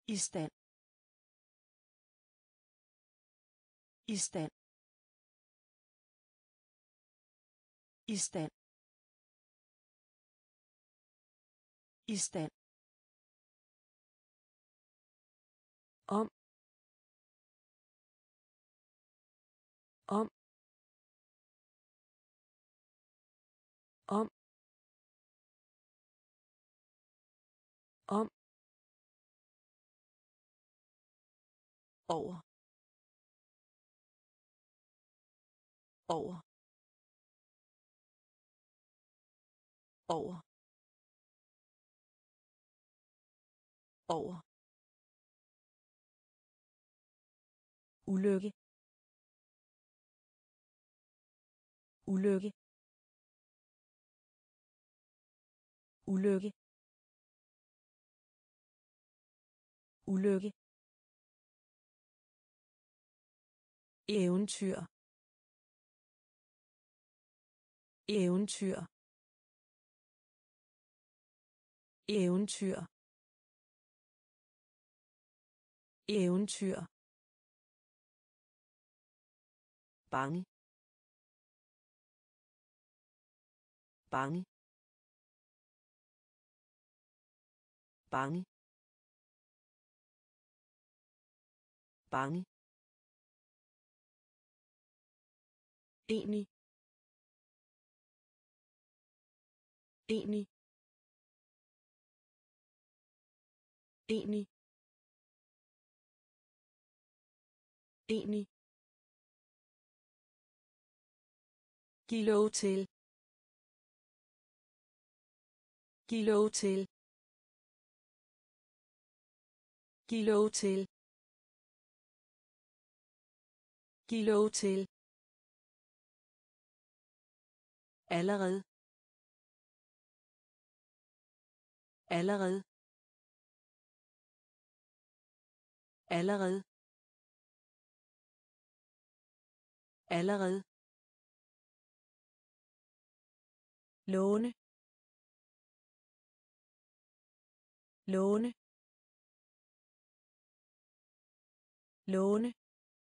I stand. I stand. I stand. I stand. Om. Om. Om. Om. Over. Over. Over. Over. Ulykke. Ulykke. Ulykke. Ulykke. Eventyr. Eventyr. Eventyr. Eventyr. Bange. Bange. Bange. Bange. Enig. Enig. Enig. Enig. Giv lov til. Giv lov til. Giv lov til. Giv lov til. Allerede. Allerede. Allerede. Allerede. Låne. Låne. Låne.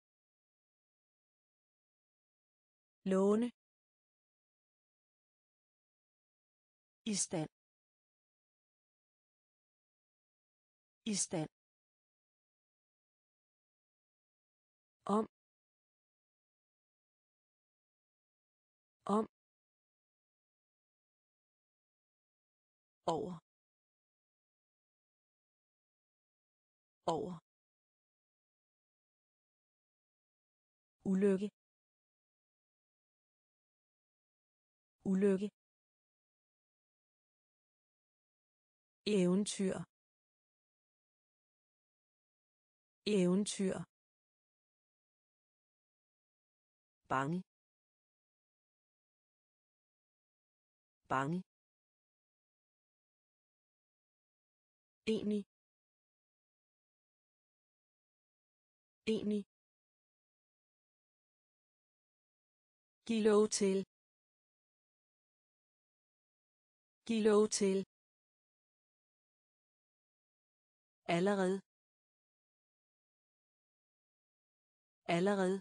Låne. I stand. I stand. Om. Om. Over. Over. Ulykke. Ulykke. Eventyr. Eventyr. Bange. Bange. Enig. Enig. Giv lov til. Giv lov til. Allerede. Allerede.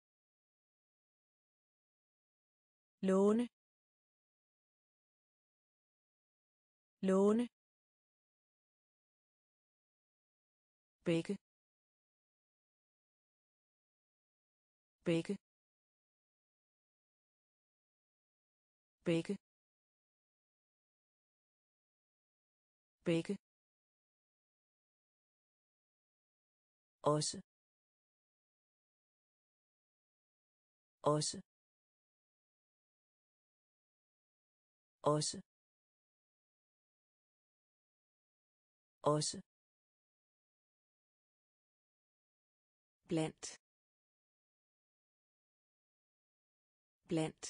Låne. Låne. Begge. Begge. Begge. Begge. Også. Også. Også. Også. Blandt. Blandt.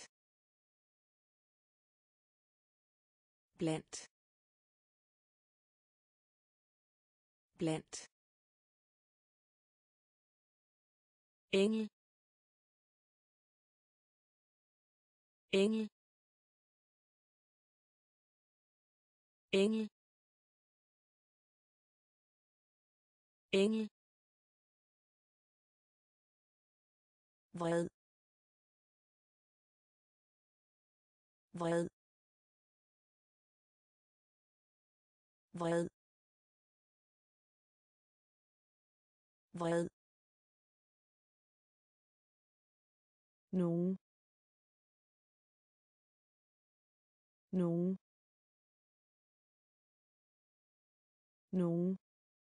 Blandt. Blandt. Engel. Engel. Engel. engel, vred, vred, vred, vred, nogen, nogen, nogen,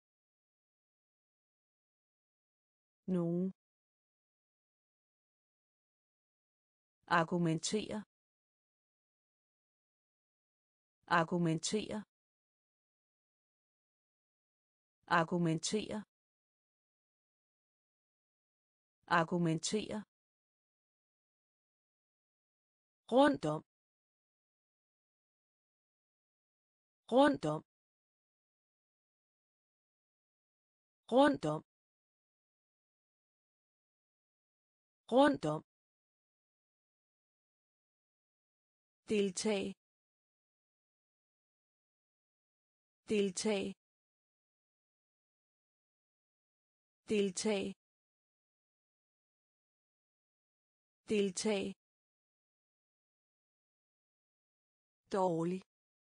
nogen, argumentere, argumentere, argumentere, argumentere, rundt om, rundt om, rundt om, rundt om, deltag, deltag, deltag, deltag, dårlig,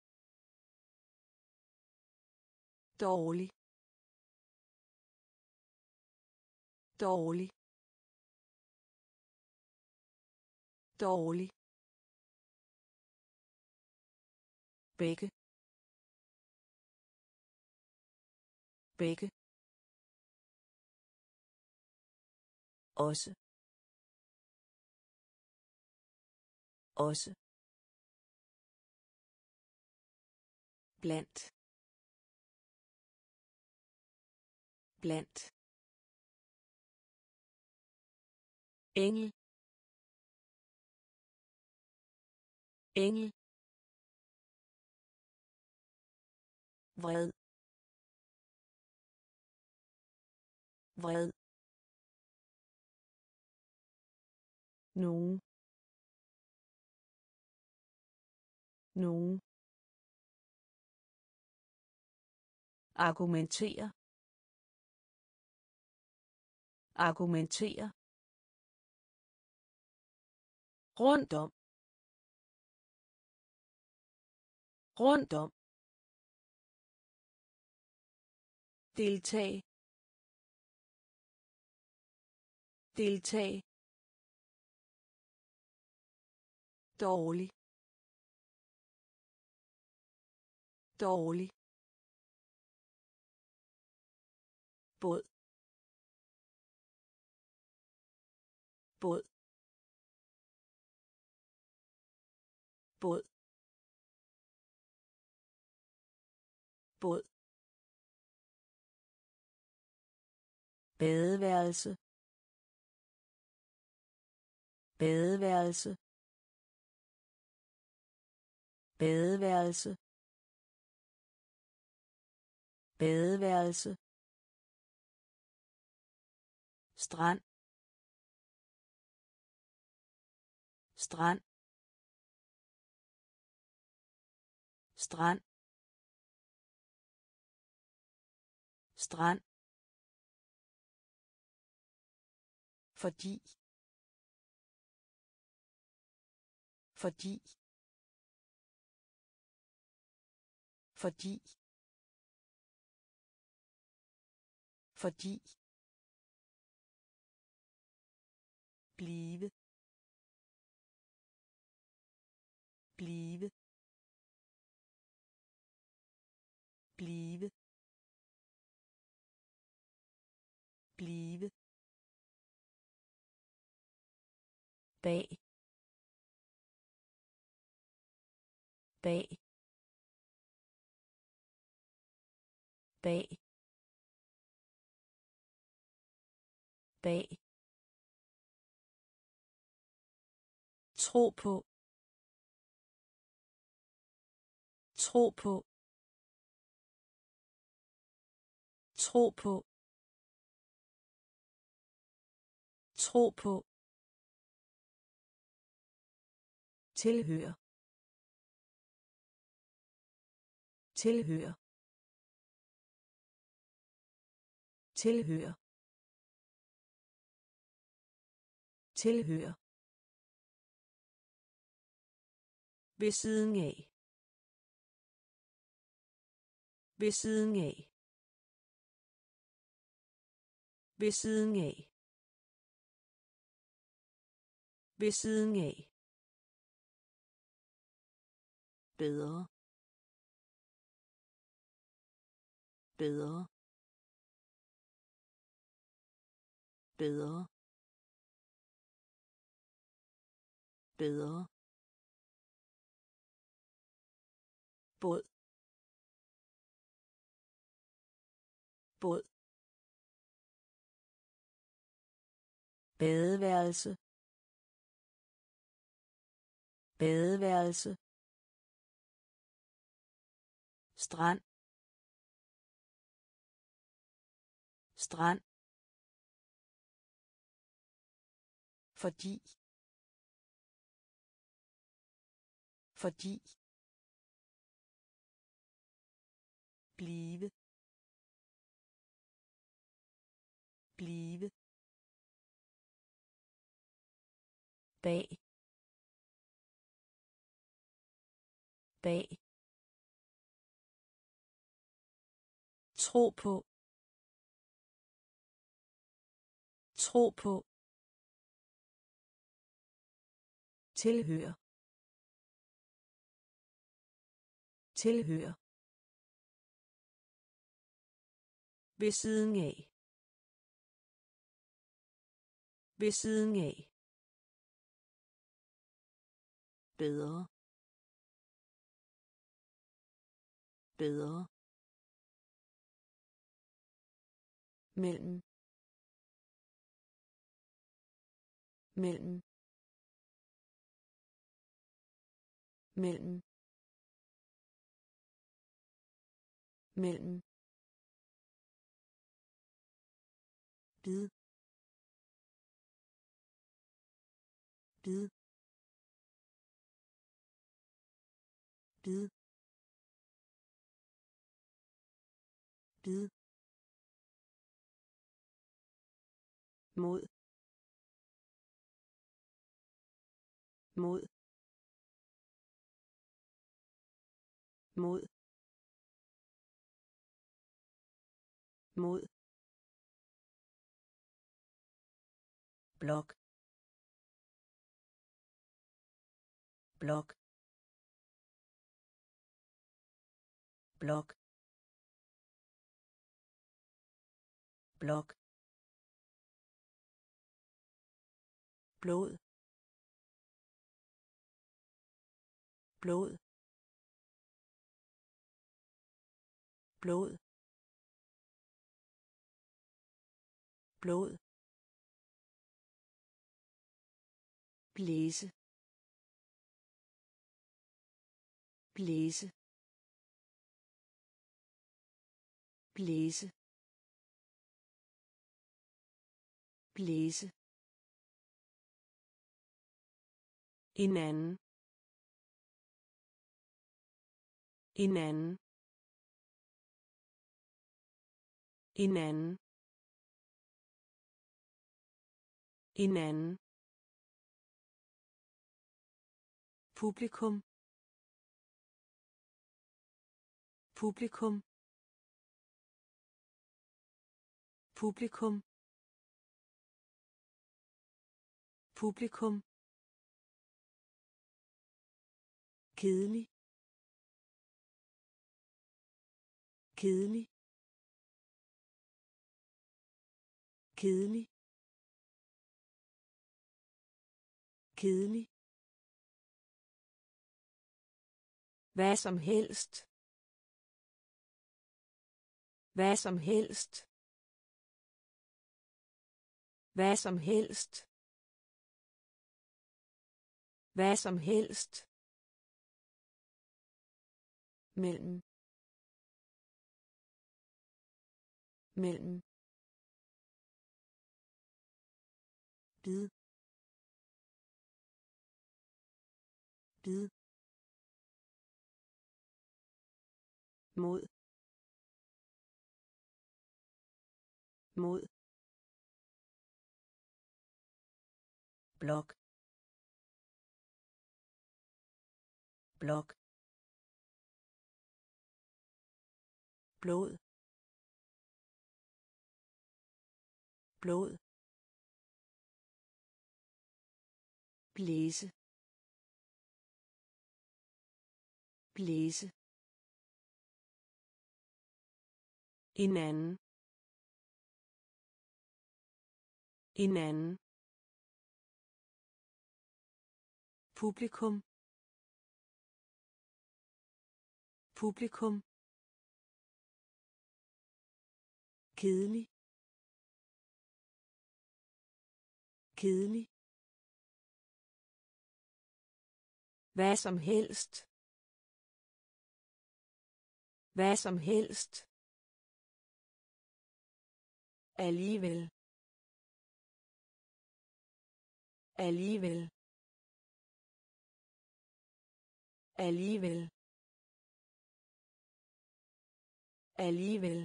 dårlig, dårlig, dårlig, begge, begge, også, også, blandt, blandt, engel, engel, vred, vred, nogen, nogen, argumentere, argumentere, rundt om, rundt om, deltag, deltag, dårlig, dårlig, båd, båd, båd, båd, badeværelse, badeværelse, badeværelse, badeværelse, strand, strand, strand, strand, fordi, fordi, fordi, fordi, blive, blive, blive, blive, bag, bag, bag, bag, tro på, tro på, tro på, tro på, tilhør, tilhør, tilhører tilhører ved siden af ved siden af ved siden af ved siden af bedre bedre bedre bedre båd båd badeværelse badeværelse strand strand fordi fordi blive blive bag bag tro på tro på tilhører tilhører ved siden af ved siden af bedre bedre mellem mellem mellem mellem bid bid bid bid mod mod mod mod blok blok blok blok blod blod blod blod blæse blæse blæse blæse en anden en anden en anden en anden publikum publikum publikum publikum kedelig kedelig kedelig kedelig hvad som helst hvad som helst hvad som helst hvad som helst mellem mellem bid bid mod mod blok blok blod blod blæse blæse hinanden hinanden publikum publikum kedelig kedelig hvad som helst hvad som helst alligevel alligevel alligevel alligevel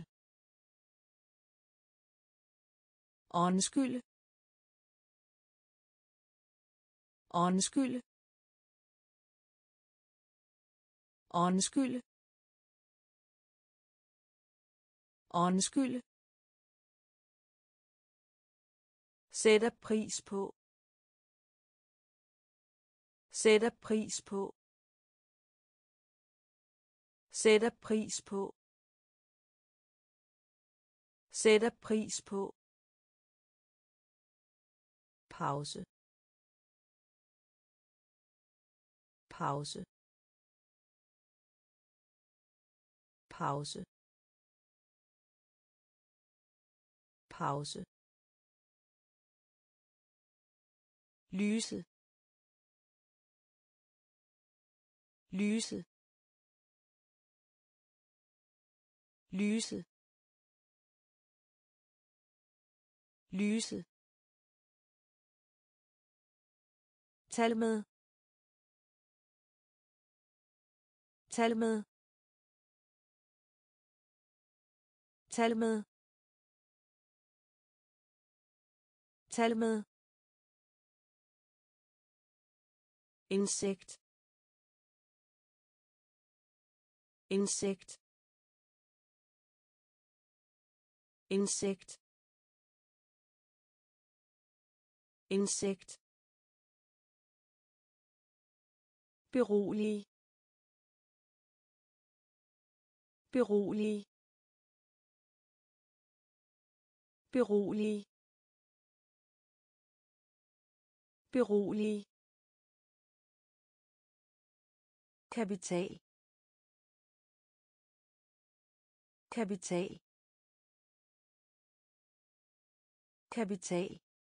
undskyld undskyld undskyld undskyld sætter pris på sætter pris på sætter pris på sætter pris på pause pause pause pause lyse lyse lyse lyse tal med tal med tal med tal med insekt insekt insekt insekt berolig berolig berolig berolig kapital kapital kapital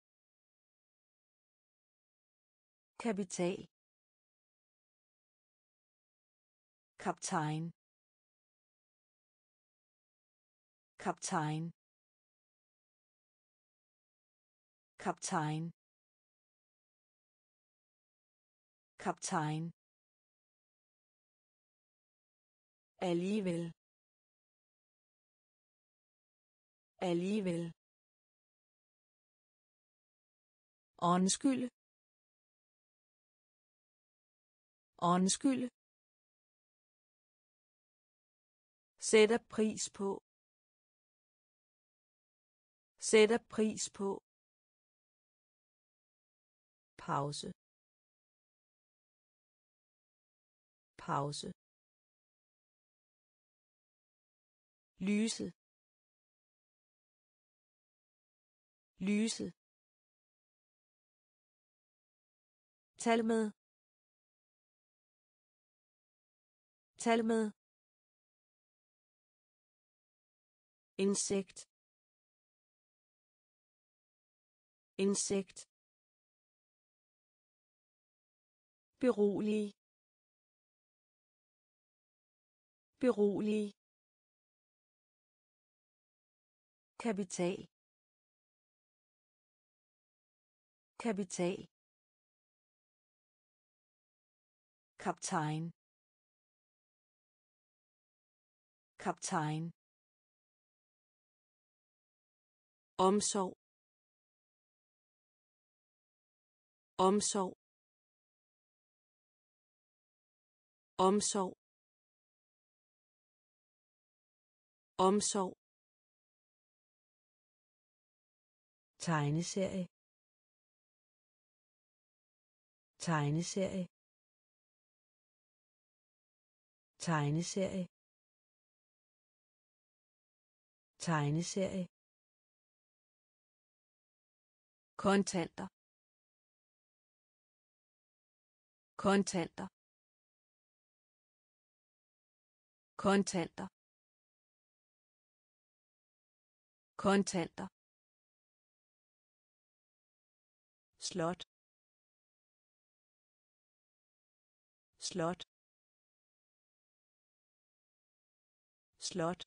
kapital kaptajn kaptajn kaptajn kaptajn alligevel alligevel undskyld undskyld sætter pris på sætter pris på pause pause lyse lyse tal med tal med insekt insekt berolig berolig kapital kapital kaptajn kaptajn omsorg, omsorg, omsorg, omsorg, tegneserie, tegneserie, tegneserie, tegneserie, kontanter, kontanter, kontanter, kontanter, slot, slot, slot,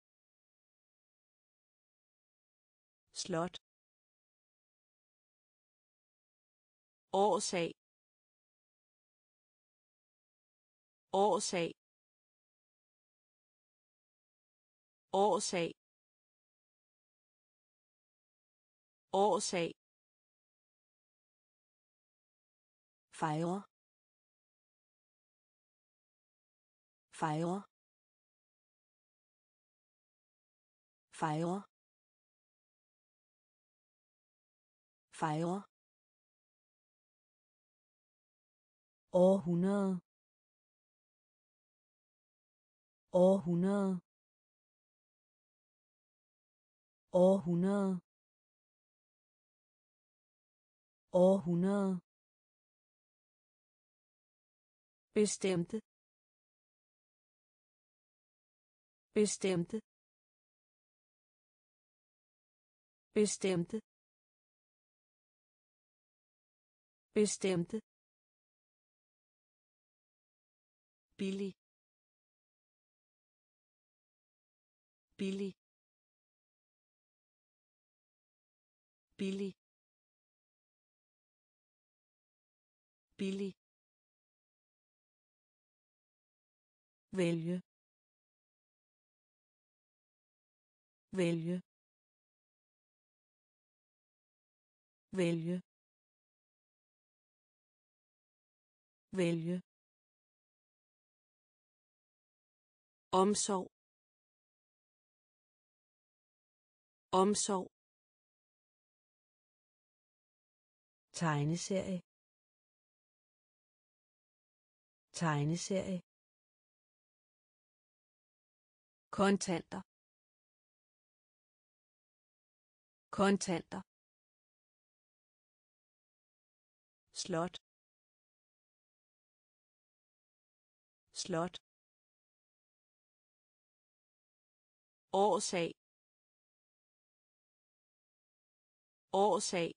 slot, årsag, årsag, årsag, årsag, fejre, fejre, fejre, fejre, århundrede, århundrede, århundrede, århundrede, bestemte, bestemte, bestemte, bestemte, billig, billig, billig, billig, vælge, vælge, vælge, vælge, omsorg, omsorg, tegneserie, tegneserie, kontanter, kontanter, slot, slot, årsag, årsag,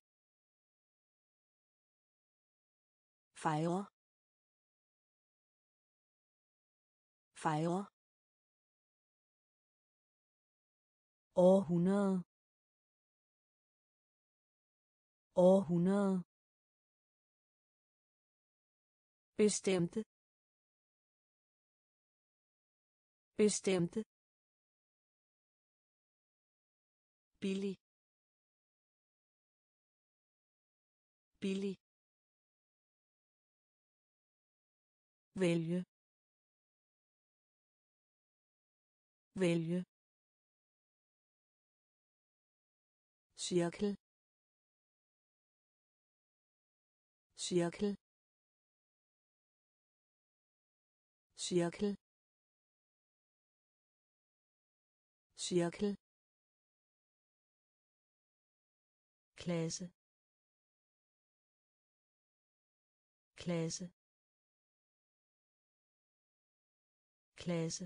fejre, fejre, århundrede, århundrede, bestemte, bestemte, billig, billig, vælge, vælge, cirkel, cirkel, cirkel, cirkel, klasse, klasse, klasse,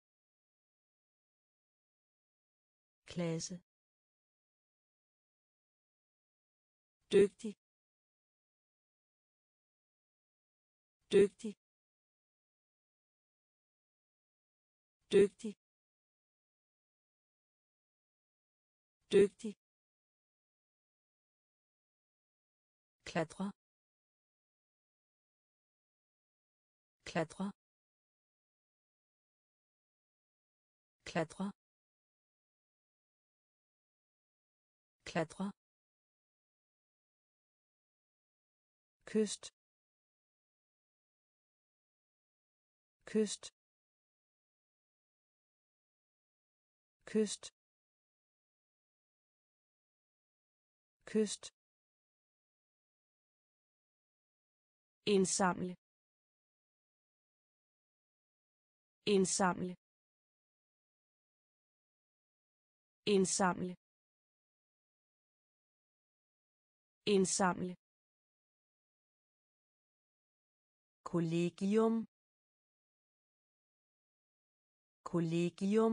klasse, dygtig, dygtig, dygtig, dygtig, klatre, klatre, klatre, klatre, kyst, kyst, kyst, kyst, indsamle, indsamle, indsamle, indsamle, kollegium, kollegium,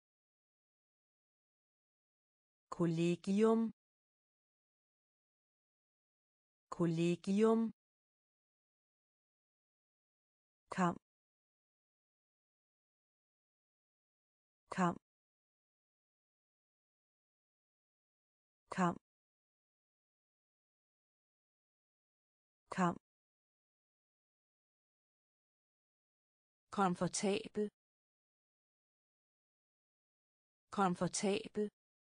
kollegium, kollegium, kamp, kamp, kamp, kamp, komfortabel, komfortabel,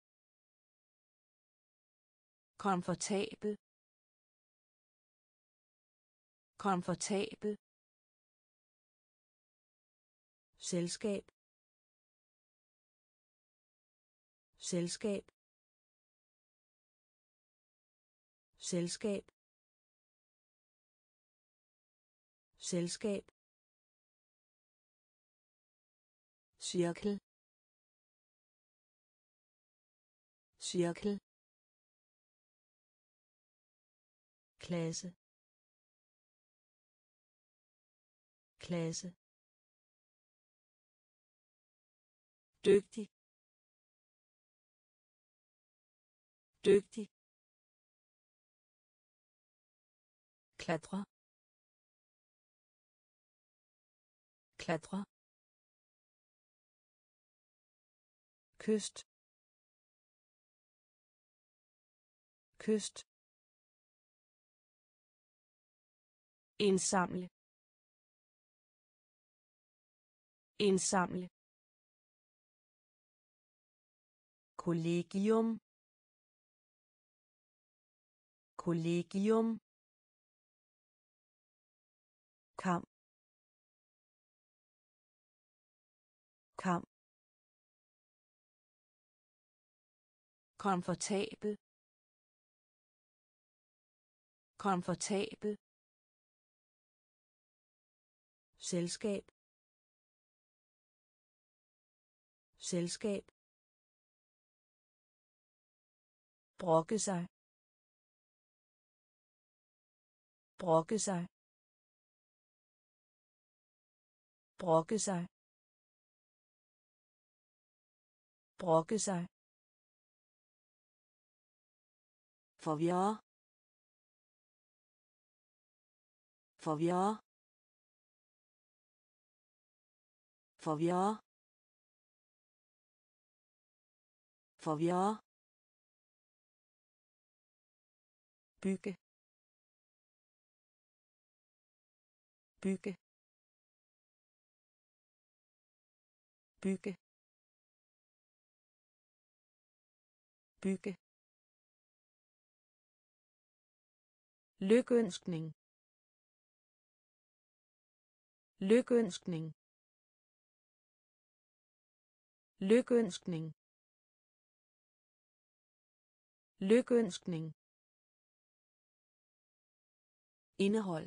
komfortabel, komfortabel, selskab, selskab, selskab, selskab, cirkel, cirkel, klasse, klasse, dygtig, dygtig, klatre, klatre, kyst, kyst, indsamle, indsamle, kollegium, kollegium, kamp, kamp, komfortabel, komfortabel, selskab, selskab, brokke sig, brokke sig, brokke sig, brokke sig, forvirre, forvirre, forvirre, forvirre, bygge, bygge, bygge, bygge, lykønskning, lykønskning, lykønskning, lykønskning, indehold,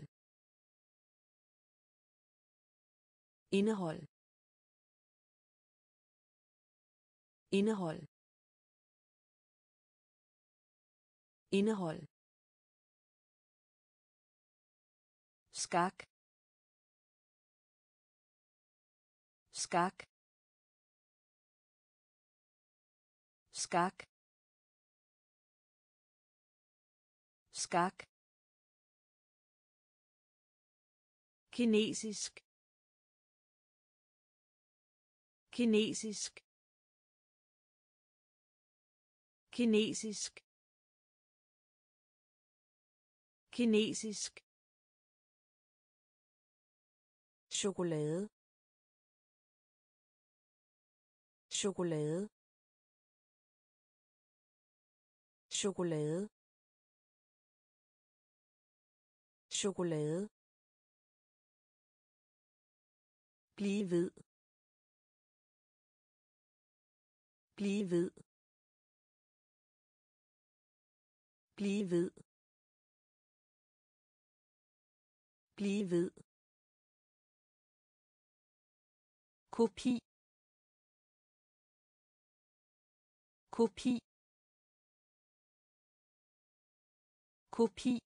indehold, indehold, indehold, skak, skak, skak, skak, kinesisk, kinesisk, kinesisk, kinesisk, chokolade, chokolade, chokolade, chokolade, Blive ved. Blive ved. Blive ved. Blive ved. Kopi. Kopi. Kopi.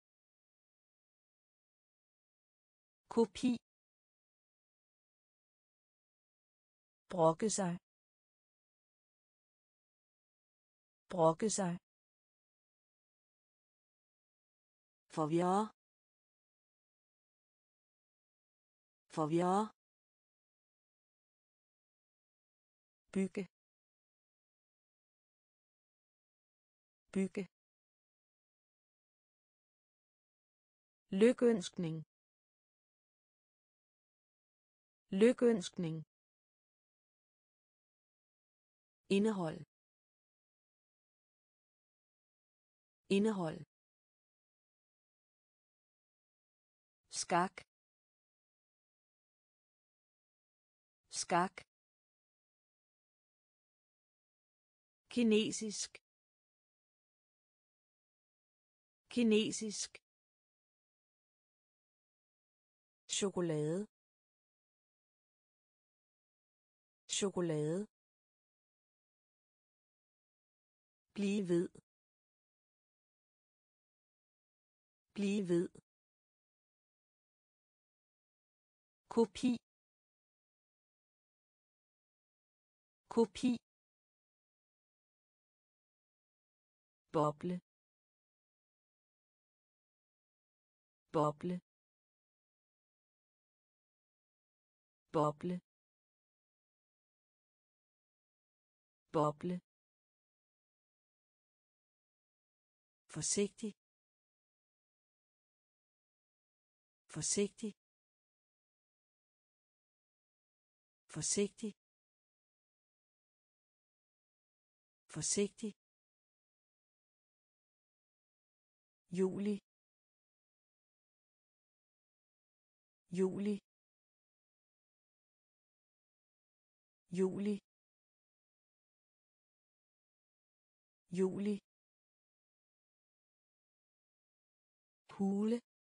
Kopi. brokke sig, brokke sig, Forvirre. Forvirre. bygge, bygge, lykønskning, lykønskning, Indehold. Indehold. Skak. Skak. Kinesisk. Kinesisk. chokolade, chokolade, Blive ved. Blive ved. Kopi. Kopi. Boble. Boble. Boble. Boble. Forsigtig. Forsigtig. Forsigtig. Forsigtig. Juli. Juli. Juli. Juli. Hule.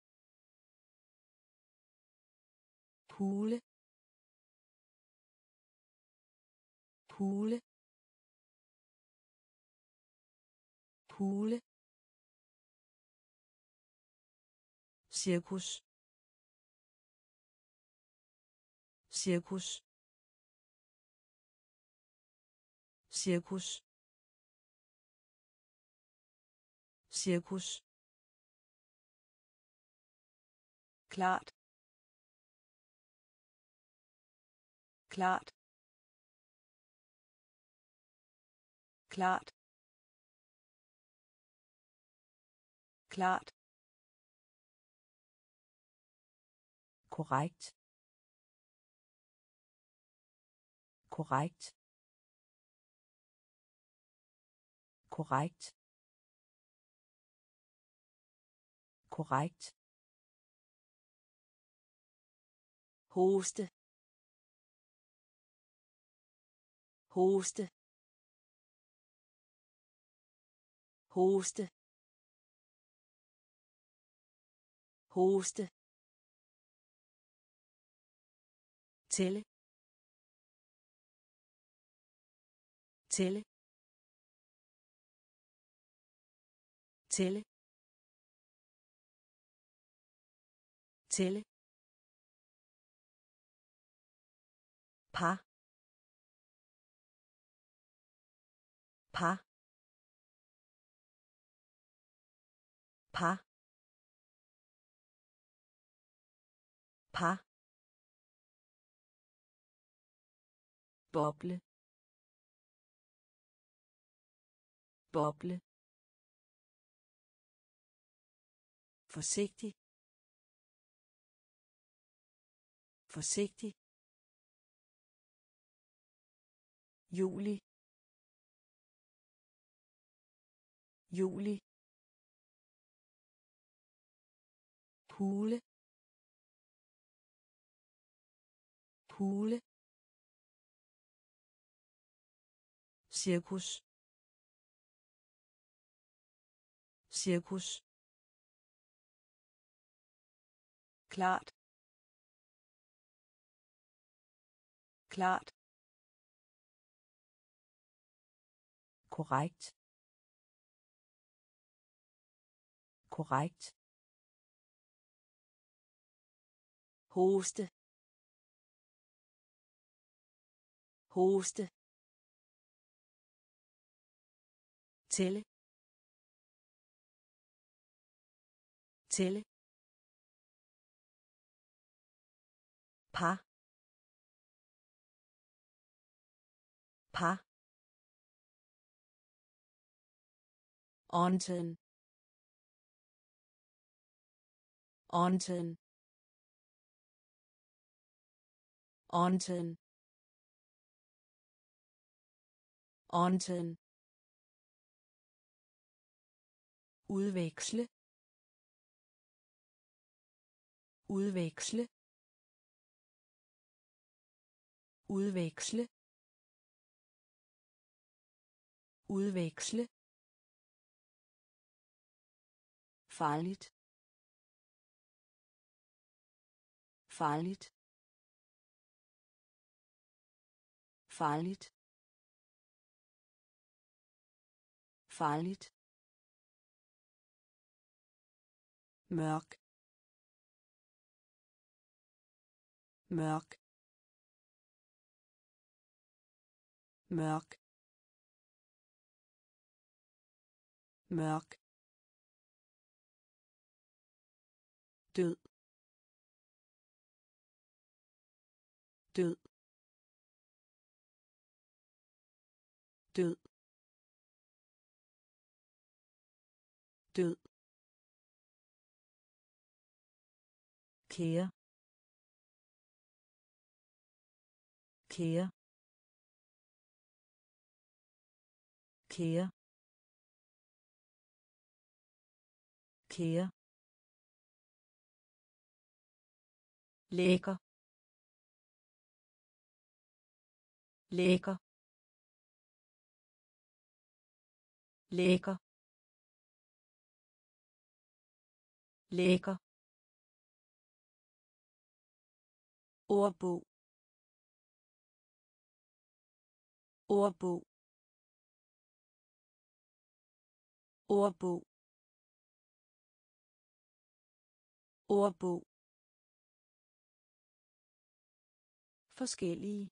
Hule. Hule. Hule. Cirkus. Cirkus. Cirkus. Cirkus. Klart. Klart. Klart. Klart. korrekt, korrekt, korrekt, korrekt, hoste, hoste, hoste, hoste, tælle, tælle, tælle, tælle, par, par, par, par, boble, boble, forsigtig, forsigtig, juli, juli, hule, hule, cirkus, cirkus, klart, klart, korrekt, korrekt, hoste, hoste, tælle, tælle, par, par, onten, onten, onten, onten, udveksle, udveksle, udveksle, udveksle, farligt, farligt, farligt, farligt, mørk, mørk, mørk, mørk, død, død, død, død, kære, kære, kære, kære, lækker, lækker, lækker, lækker, ordbog, ordbog, ordbog, ordbog, forskellige,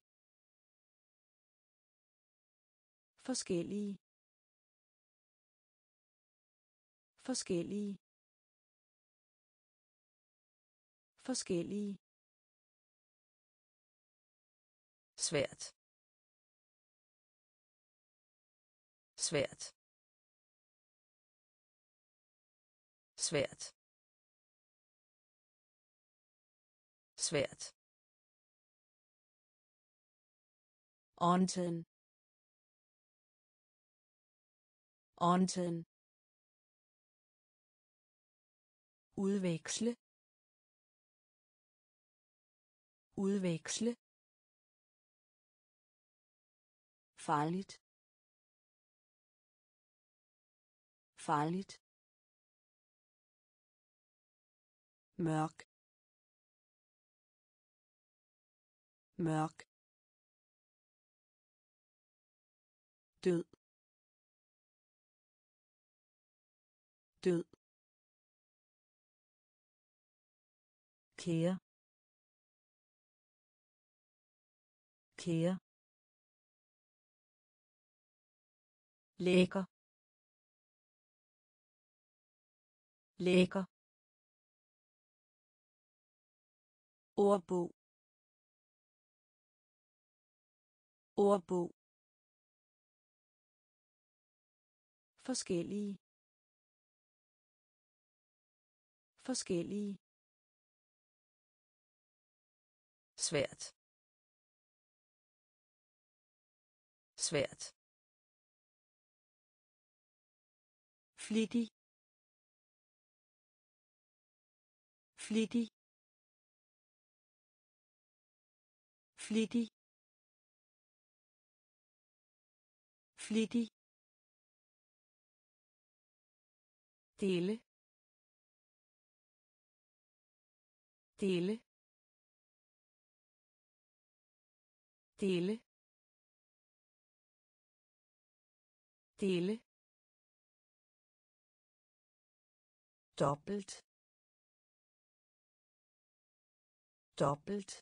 forskellige, forskellige, forskellige, svært, svært, svært, svært, onten, onten, udveksle, udveksle, farligt, farligt, mørk, mørk, død, død, kære, kære, lækker, lækker, ordbog, ordbog, forskellige, forskellige, svært, svært, flittig, flittig, flittig, flittig, dele, dele, dele, dele, dobbelt, dobbelt,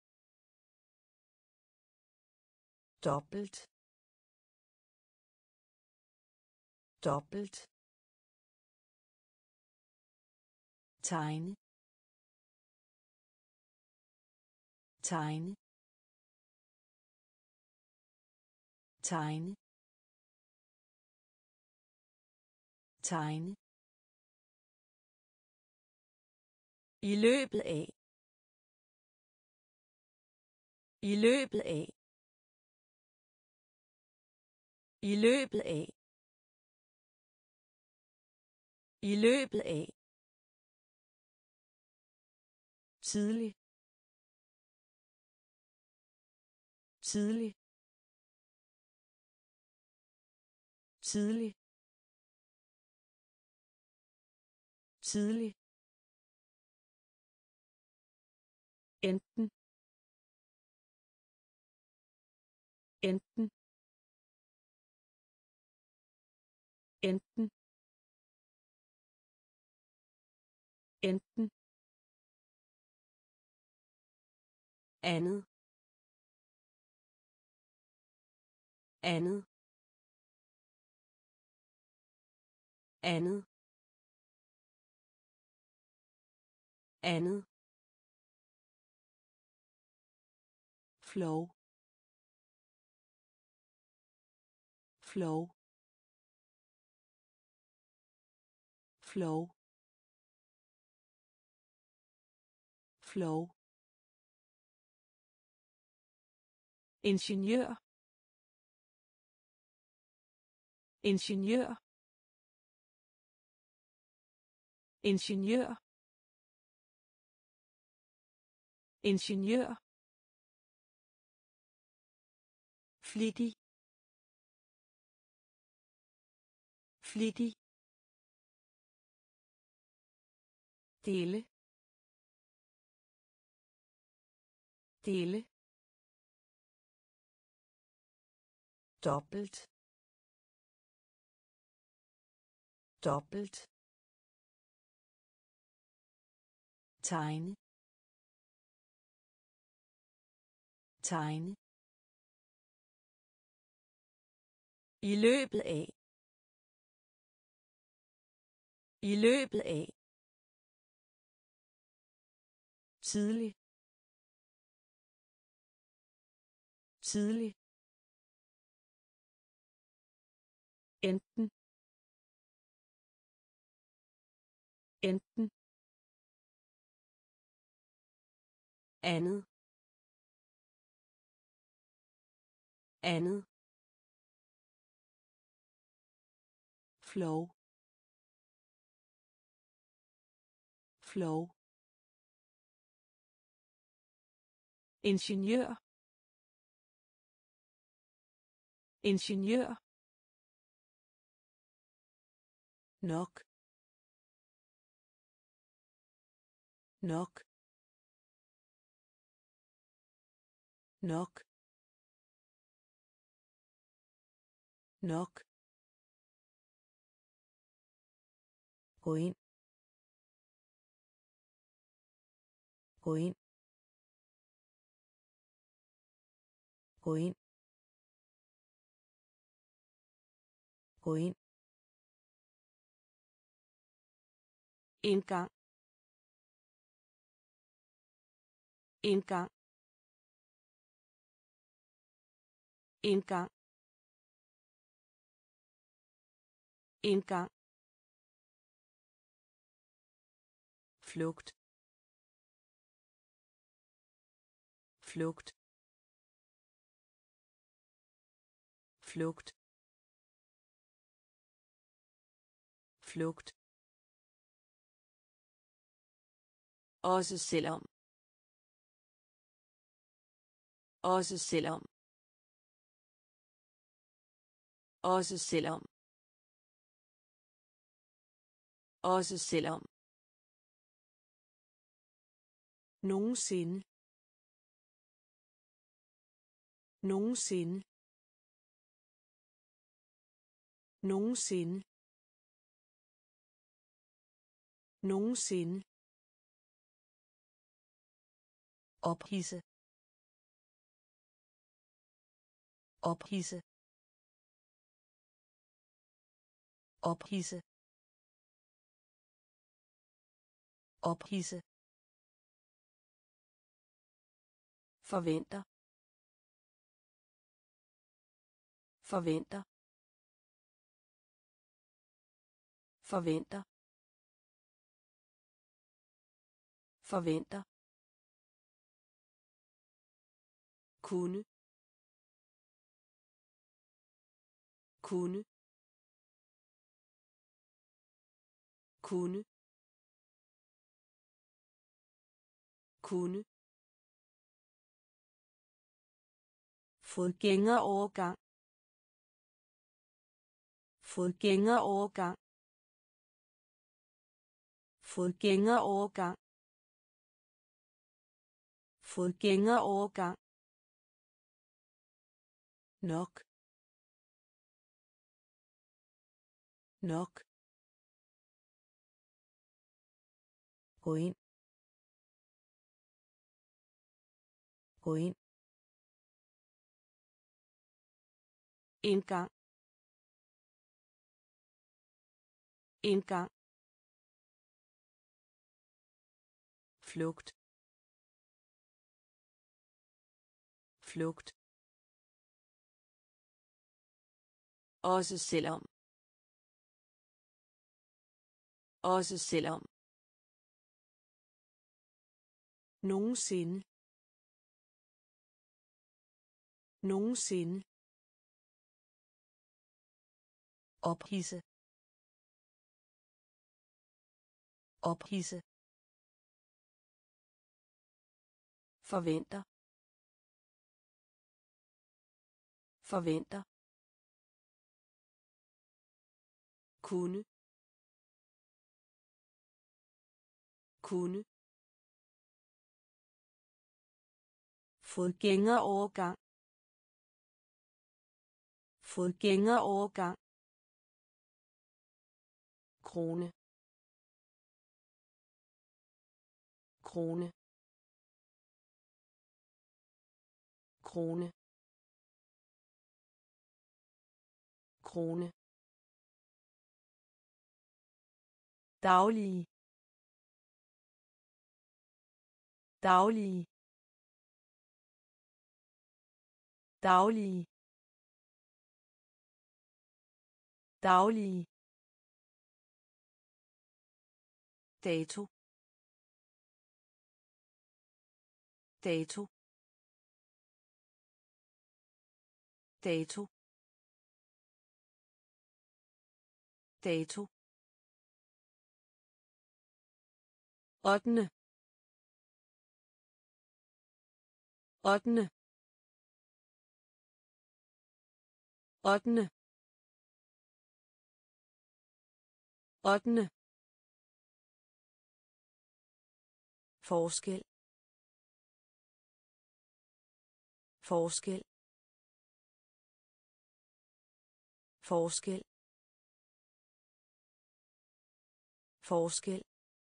dobbelt, dobbelt, tegne, tegne, tegne, tegne, i løbet af, i løbet af, i løbet af, i løbet af, tidlig, tidlig, tidlig, tidlig, enten, enten, enten, enten, andet, andet, andet, andet, flow, flow, flow, flow, ingeniør, ingeniør, ingeniør, ingeniør, flittig, flittig, dele, dele, dobbelt, dobbelt, tegne, tegne, i løbet af, i løbet af, tidlig, tidlig, enten, enten, andet, andet, flow, flow, ingeniør, ingeniør, nok, nok, nok, nok, gå ind, gå ind, gå ind, gå ind, indgang, indgang, indgang, indgang, flugt, flugt, flugt, flugt, også selvom, også selvom, også selvom, også selvom, nogensinde, nogensinde, nogensinde, nogensinde, ophidse, ophidse, ophidse, ophidse, forventer, forventer, forventer, forventer, kunne, kunne, kunne, kunne, fodgængerovergang, fodgængerovergang, fodgængerovergang, fodgængerovergang, nok, nok, gå ind, gå ind, indgang, indgang, flugt, flugt, også selvom, også selvom, nogensinde, nogensinde, ophidse, ophidse, forventer, forventer, kunne, kunne, fodgængerovergang, fodgængerovergang, krone, krone, krone, krone, daglige, daglige, daglige, daglige, dato, dato, dato, dato, ottende, ottende, ottende, ottende, forskel, forskel, forskel, forskel,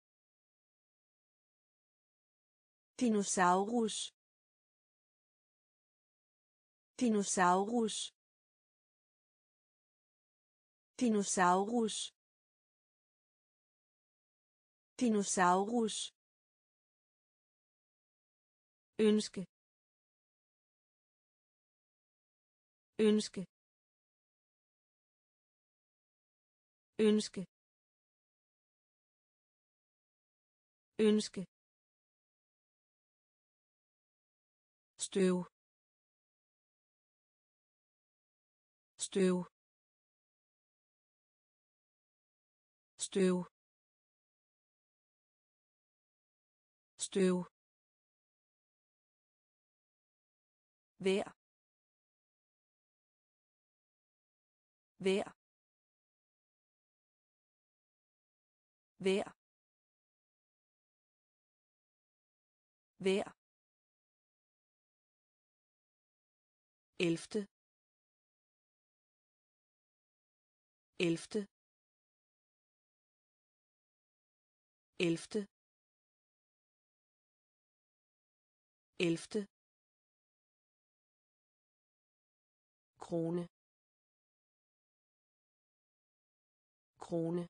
dinosaurus, dinosaurus, dinosaurus, dinosaurus, ønske, ønske, ønske, ønske, støv, støv, støv støv vær vær vær vær 11. 11. 11. 11. Krone krone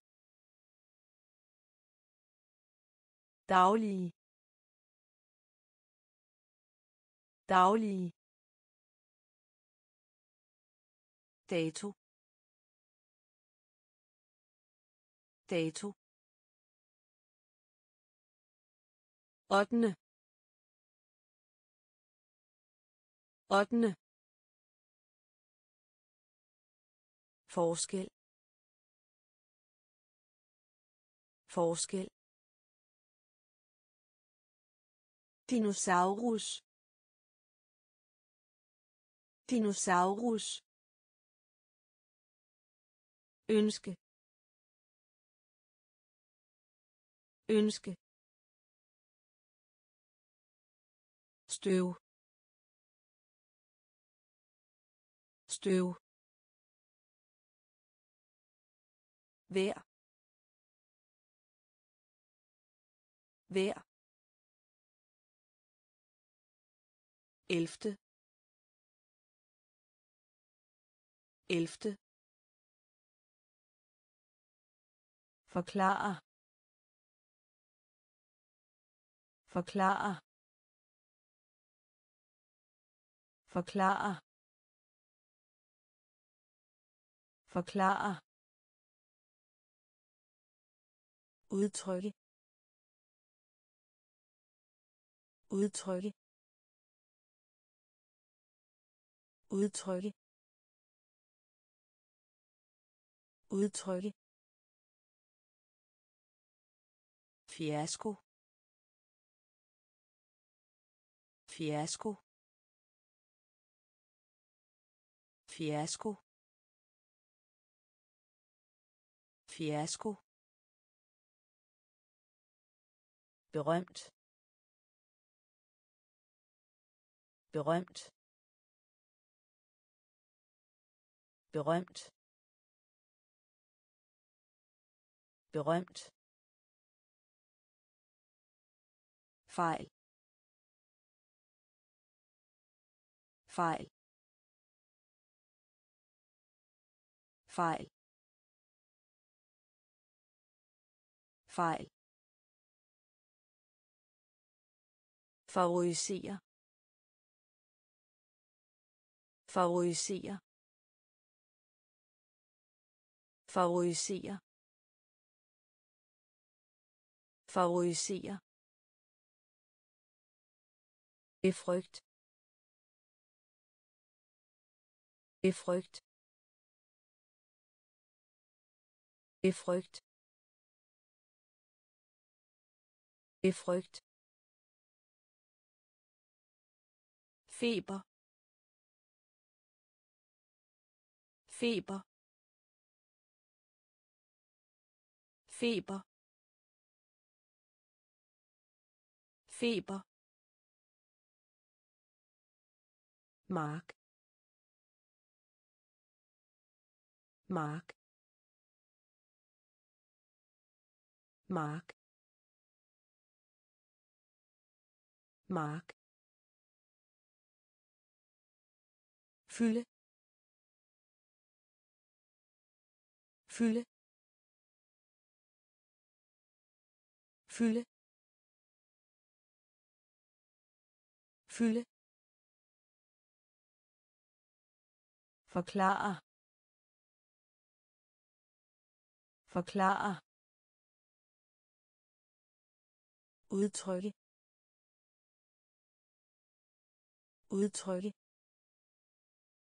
daglige daglige dato dato 8. 8. forskel forskel dinosaurus dinosaurus ønske ønske støv støv vær vær 11. 11. forklare forklare forklare forklare udtrykke udtrykke udtrykke udtrykke fiasko fiasko fiasko fiasko berømt berømt berømt berømt fejl fejl fejl fejl favorisere favorisere favorisere favorisere befrygt befrygt befrygt befrygt feber feber feber feber mark mark mark mark fylde fylde fylde fylde forklare forklare udtrykke udtrykke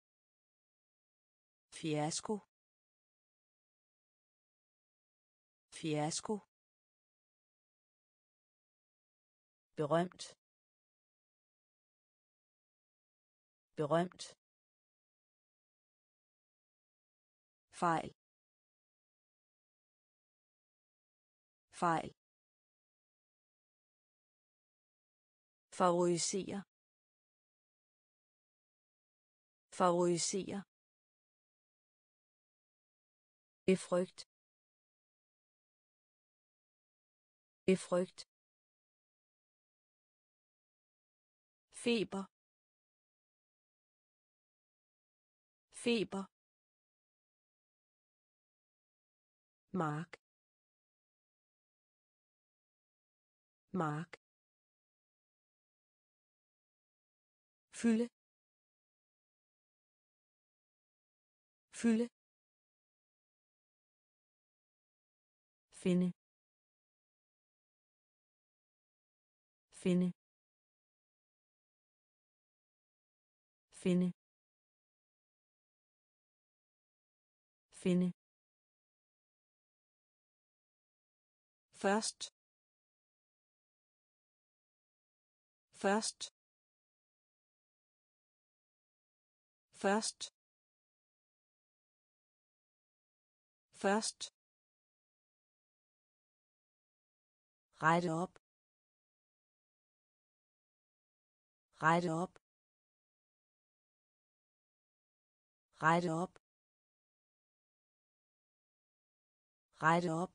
fiasko fiasko, berømt, berømt, fejl, fejl, favorisere, favorisere, befrygt, befrygt, feber, feber, mark, mark, fylde, fylde, finde, finde, finde, finde, først, først, først, først, rette op, rette op, rette op, rette op,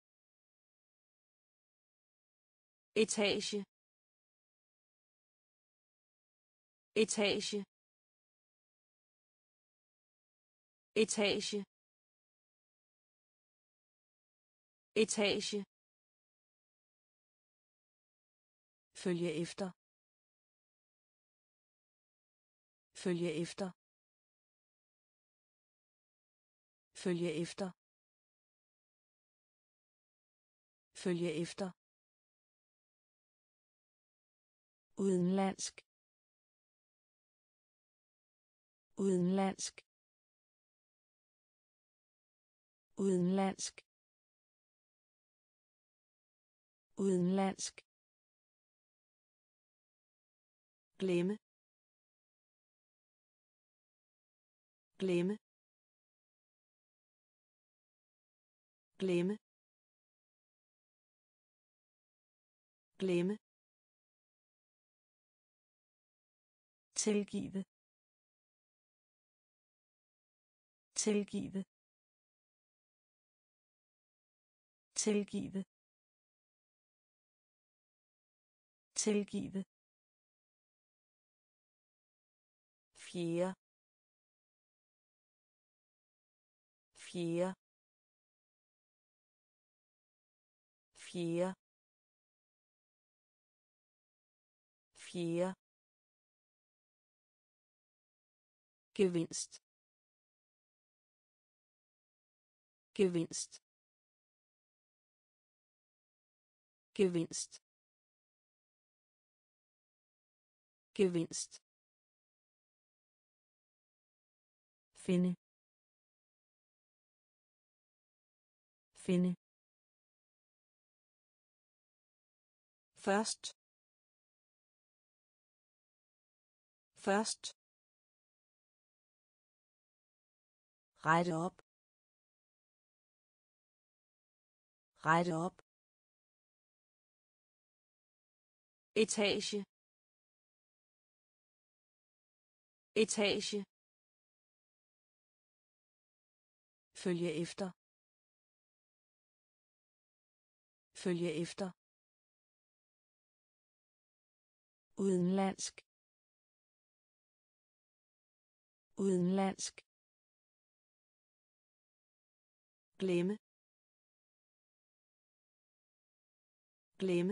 etage, etage, etage, etage, følge efter, følge efter, følge efter, følge efter, udenlandsk, udenlandsk, udenlandsk, udenlandsk, glemme, glemme, glemme, glemme, tilgive, tilgive, tilgive, tilgive, fjerde, fjerde, fjerde, fjerde, gevinst, gevinst, gevinst, gevinst, finde, finde, først, først, rette op, rette op, etage, etage, følge efter, følge efter, udenlandsk, udenlandsk, glemme, glemme,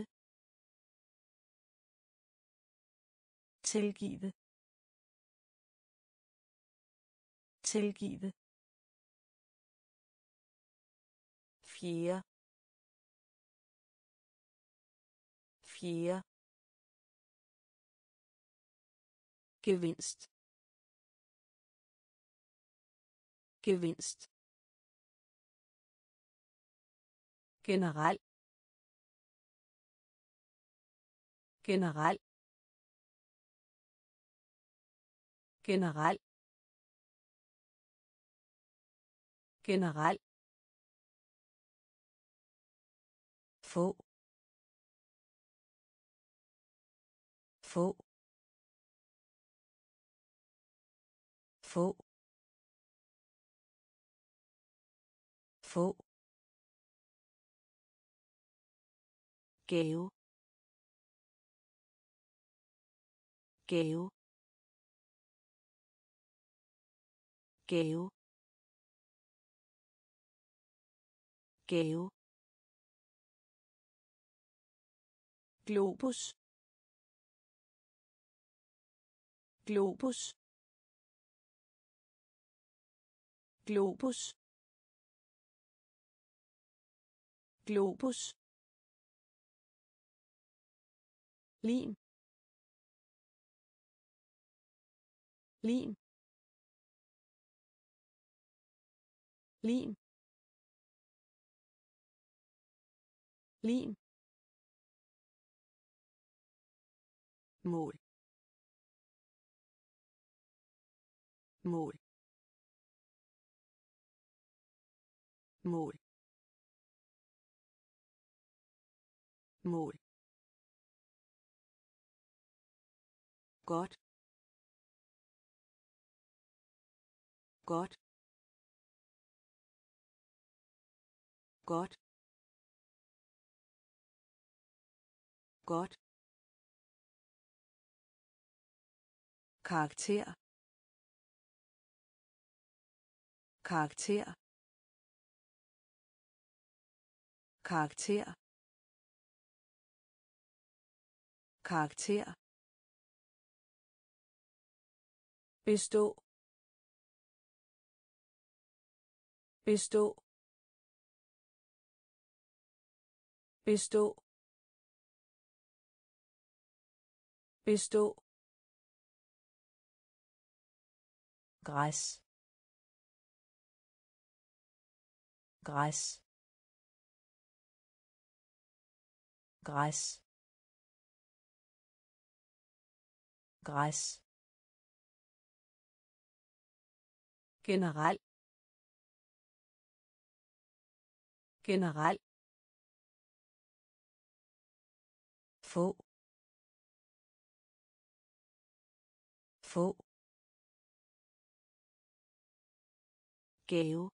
tilgive, tilgive, fjerde, fjerde, gevinst, gevinst, generel generel generel generel få få få få gave gave gave gave globus globus globus globus lim lim lim lim mål mål mål mål godt godt godt godt karakter karakter karakter karakter bestå bestå bestå bestå græs græs græs græs generel generel få få gave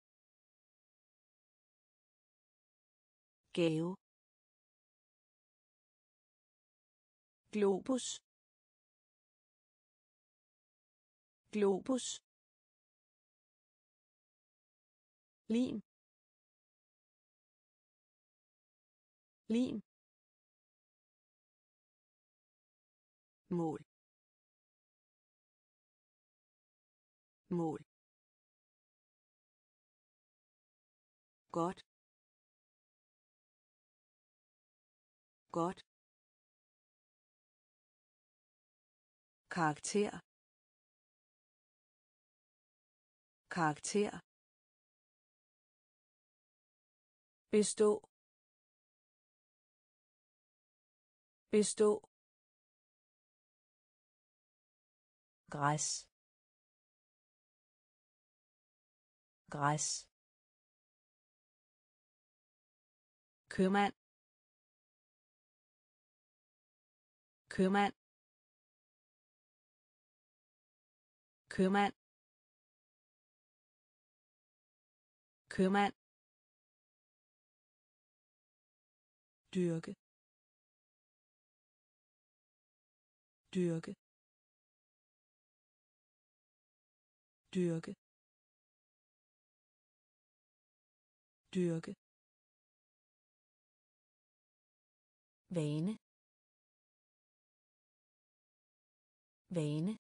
gave globus globus lim lim mål mål godt godt karakter karakter bestå bestå græs græs købmand købmand købmand købmand dyrke dyrke dyrke dyrke vane vane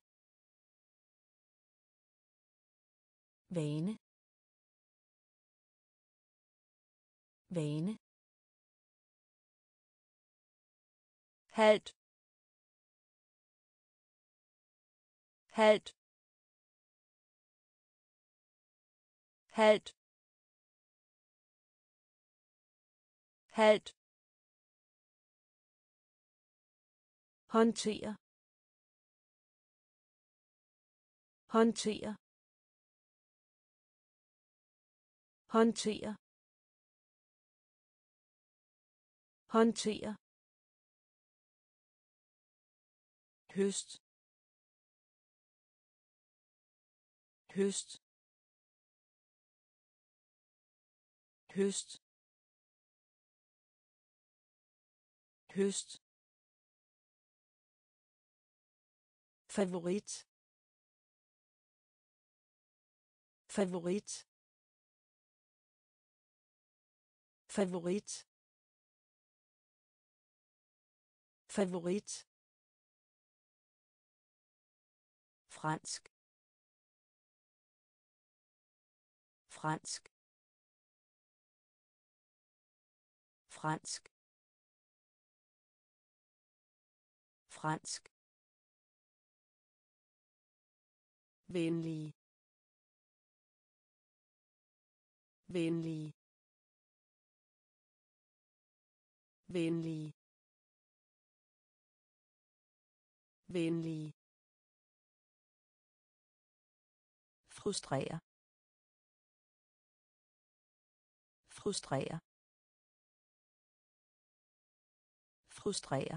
vane vane halt halt halt halt, håndtere, håndtere, håndtere, håndtere, høst, høst, høst, høst, favorit, favorit, favorit, favorit, fransk, fransk, fransk, fransk, venlig, venlig, venlig, venlig, frustrere, frustrere, frustrere,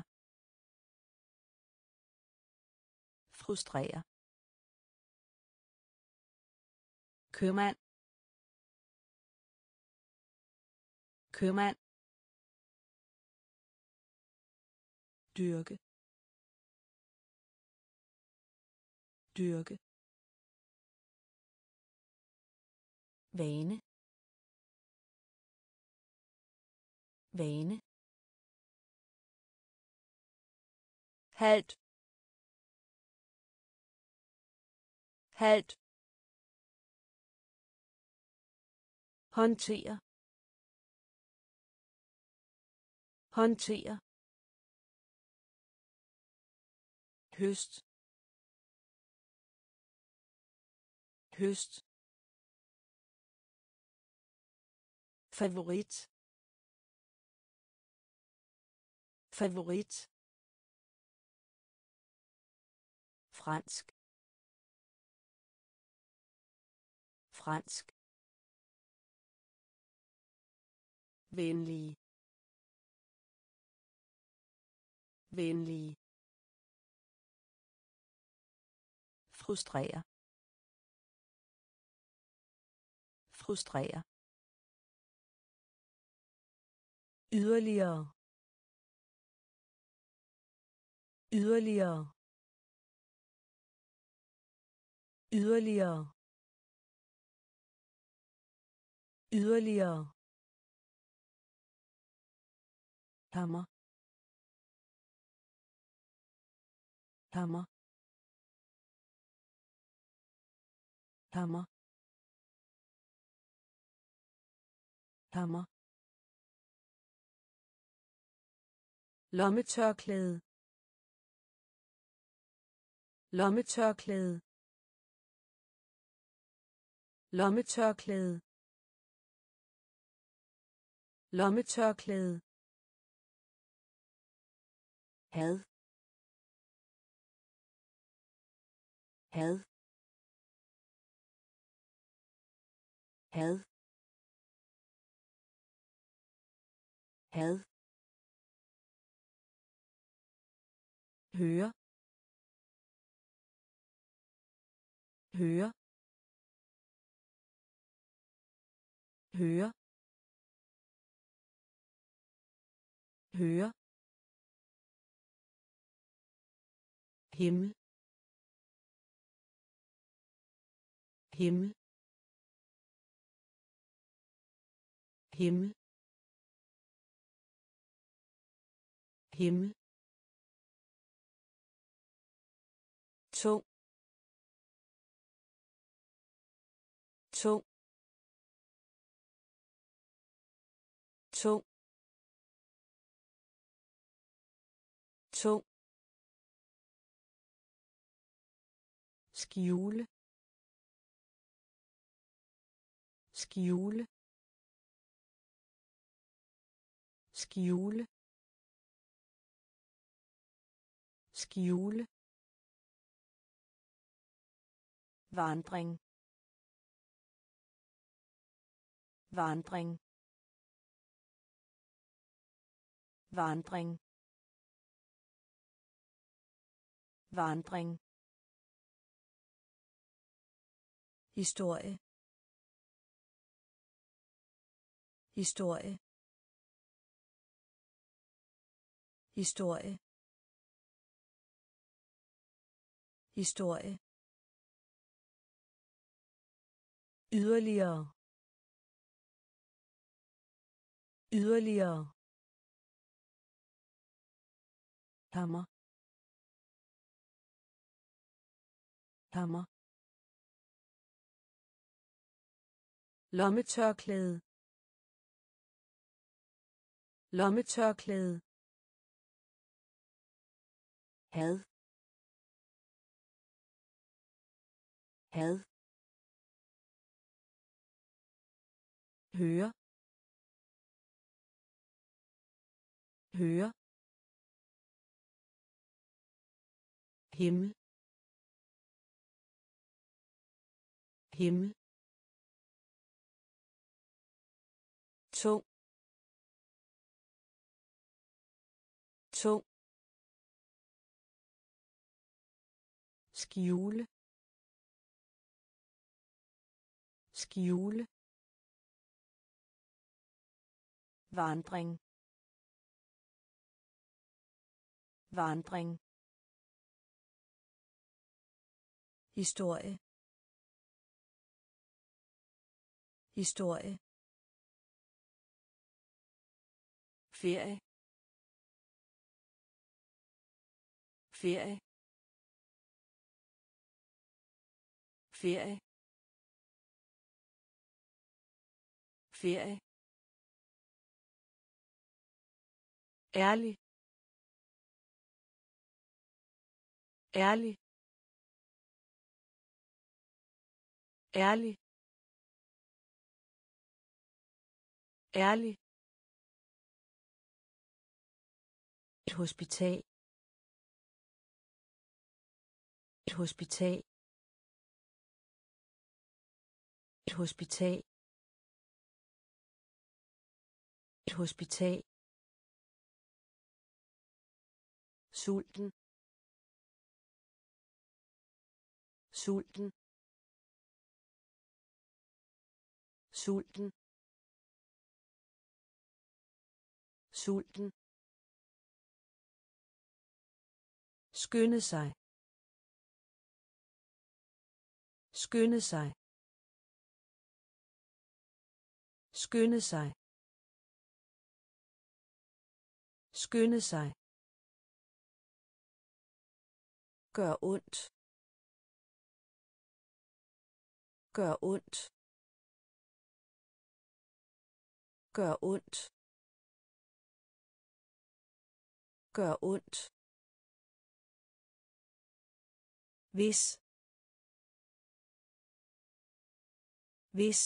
frustrere, købmand, købmand, dyrke, dyrke, vane, vane, halt, halt, håndtere, håndtere, høst, høst, favorit, favorit, fransk, fransk, venlig, venlig, frustrere, frustrere, yderligere, yderligere, yderligere, yderligere, hammer, hammer, hammer, hammer, lommetørklæde, lommetørklæde, lommetørklæde, lommetørklæde, had, had, had, had, høre, høre, høre, høre, himmel, himmel, himmel, himmel, tung, tung, tung, tung, skjule, skjule, skjule skjule vandring vandring vandring vandring historie historie historie historie yderligere yderligere hammer hammer lommetørklæde lommetørklæde had had høre høre himmel himmel tung tung skjule skjule vandring vandring historie historie ferie ferie ferie ferie ærlig ærlig ærlig ærlig et hospital et hospital et hospital et hospital sulten sulten sulten sulten skynde sig skynde sig skynde sig skynde sig gør ondt gør ondt gør ondt gør ondt hvis hvis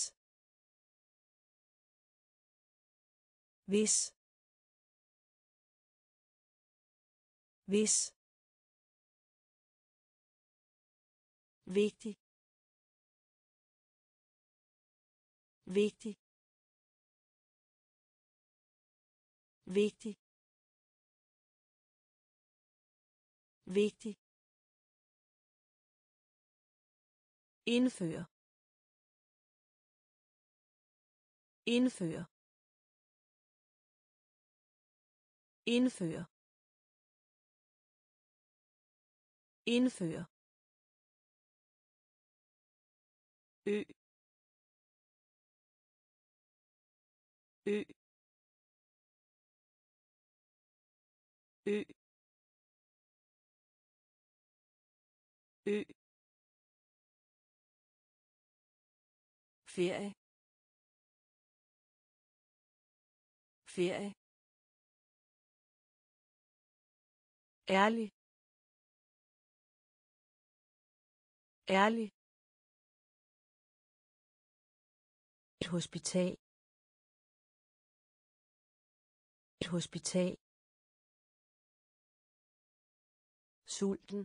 hvis hvis vigtig vigtig vigtig vigtig indføre indføre indføre indføre ø ø ø ø ferie ferie ærlig ærlig et hospital et hospital. Sulten.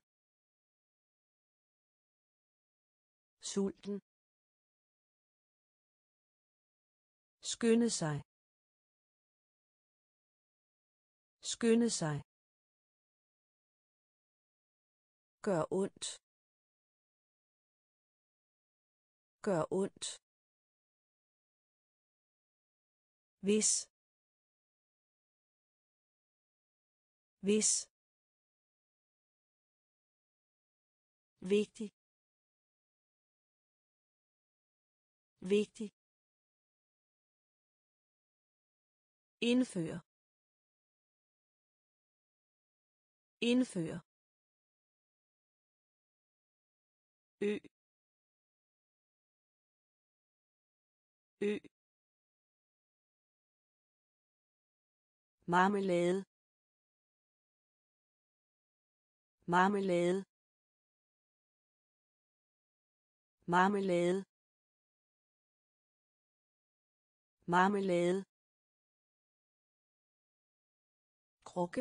Sulten. Skynde sig. Skynde sig. Gør ondt. Gør ondt. Hvis. Hvis. Vigtig. Vigtig. Indfør. Indfør. Ø. Ø. Marmelade. Marmelade. Marmelade. Marmelade. Krukke.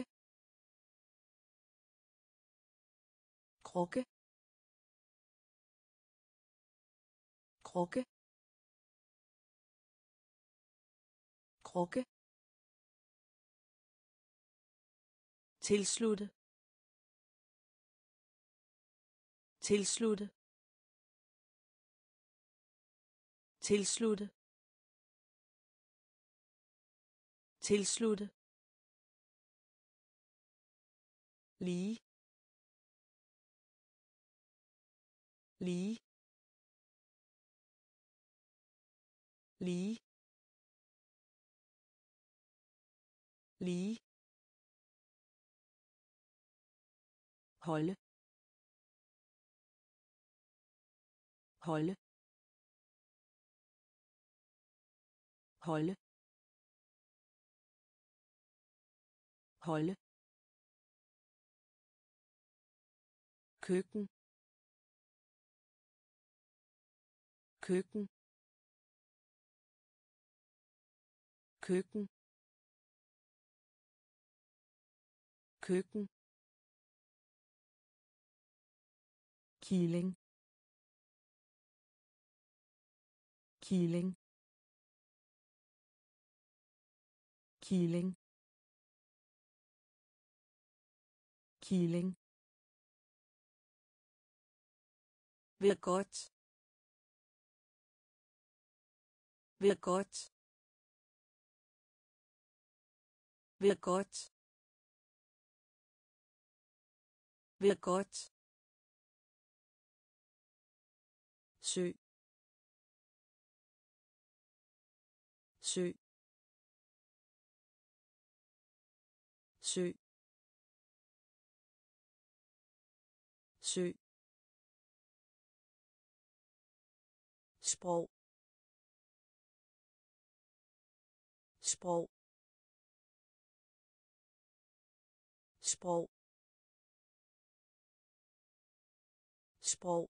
Krukke. Krukke. Krukke. Tilslutte. Tilslutte. Tilslutte. Tilslutte. Lige. Lige. Lige. Lige. Holde. Holde. Holde. Holde. Køkken. Køkken. Køkken. Køkken. Killing. Killing. Killing. Killing. Ved godt. Ved godt. Ved godt. Ved godt. Sø. Sø. Sø. Sø. Sprog. Sprog. Sprog. Sprog.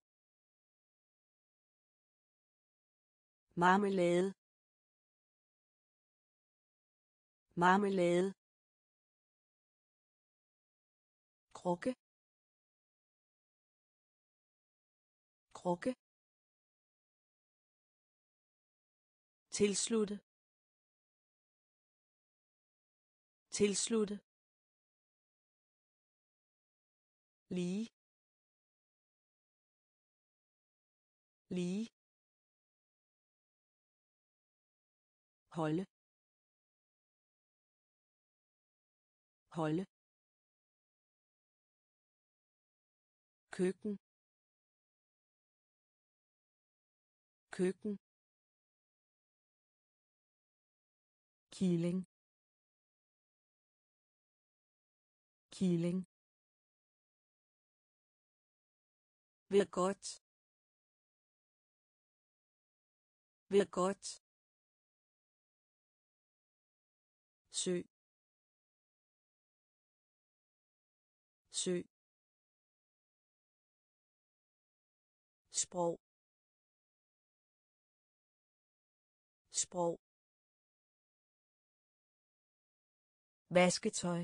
Marmelade. Marmelade. Krukke. Krukke. Tilslutte. Tilslutte. Lige. Lige. Holde. Holde. Køkken. Køkken. Killing. Killing. Ved godt. Ved godt. Sø. Sø. Sprog. Sprog. vasketøj,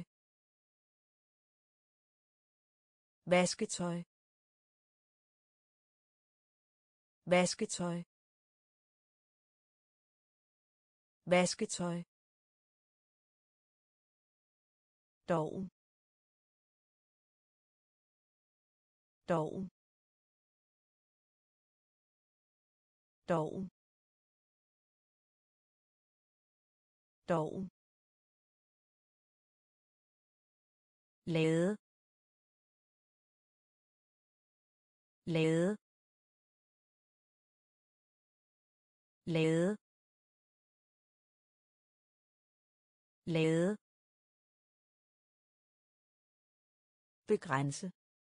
vasketøj, vasketøj, vasketøj, doven, doven, doven, doven, lade, lade, lade, lade, begrænse,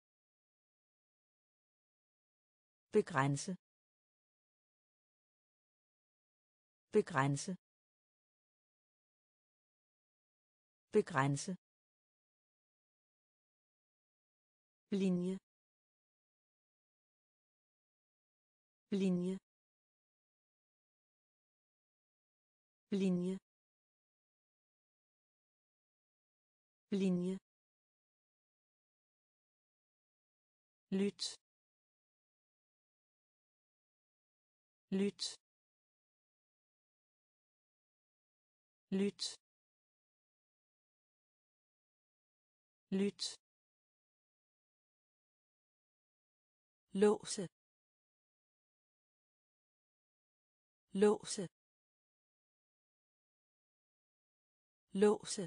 begrænse, begrænse, begrænse, linje, linje, linje, linje, lyt, lyt, lyt, lyt, låse, låse, låse,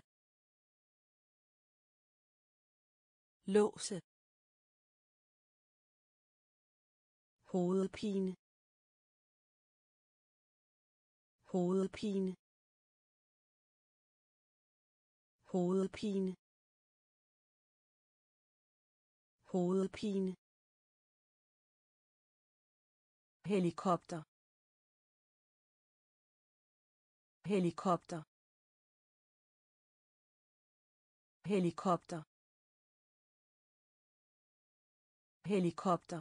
låse, hovedpine, hovedpine, hovedpine, hovedpine, helikopter, helikopter, helikopter, helikopter,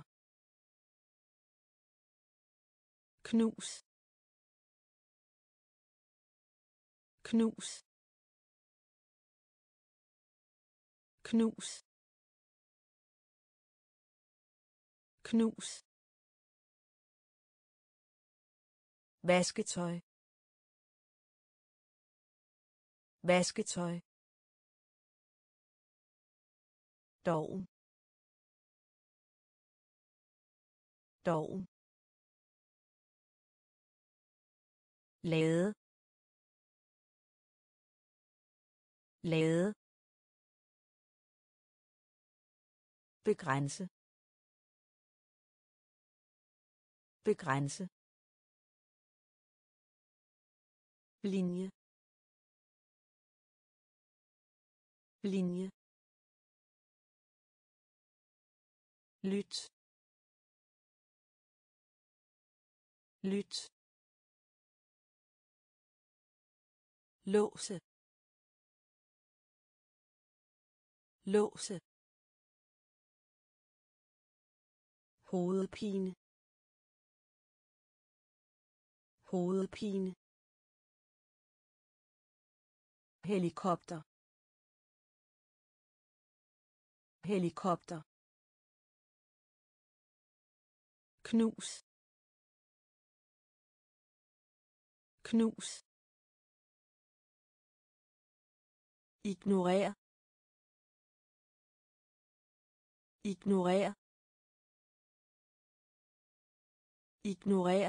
knus, knus, knus, knus, vasketøj, vasketøj, doven, doven, lade, lade, begrænse, begrænse, linje, linje, lyt, lyt, låse, låse, hovedpine, hovedpine, helikopter, helikopter, knus, knus, ignorer, ignorer, ignorer,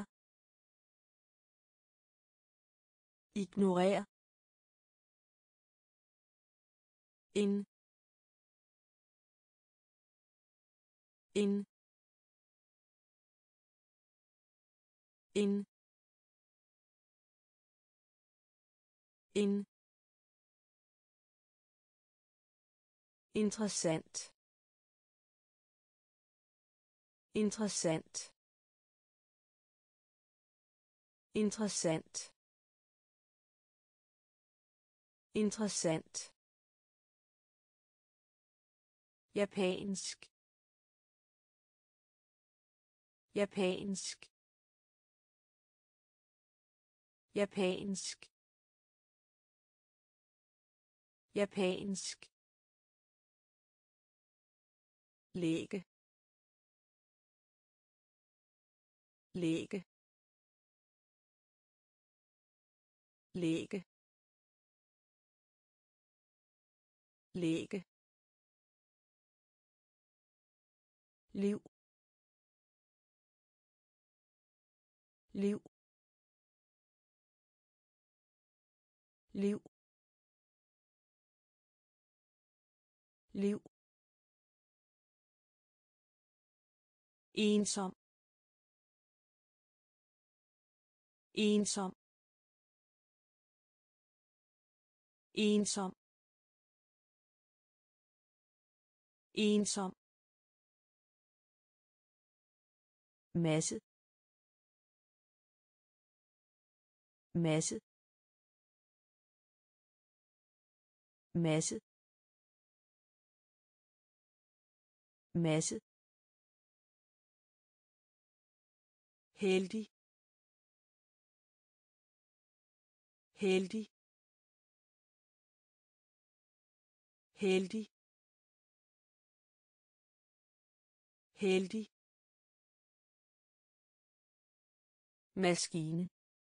ignorer, in, in, in, in, interessant, interessant, interessant, interessant, japansk, japansk, japansk, japansk, læge, læge, læge, læge, liv, liv, liv, liv, ensom, ensom, ensom, ensom, masse, masse, masse, masse, heldig, heldig, heldig, heldig, maskine,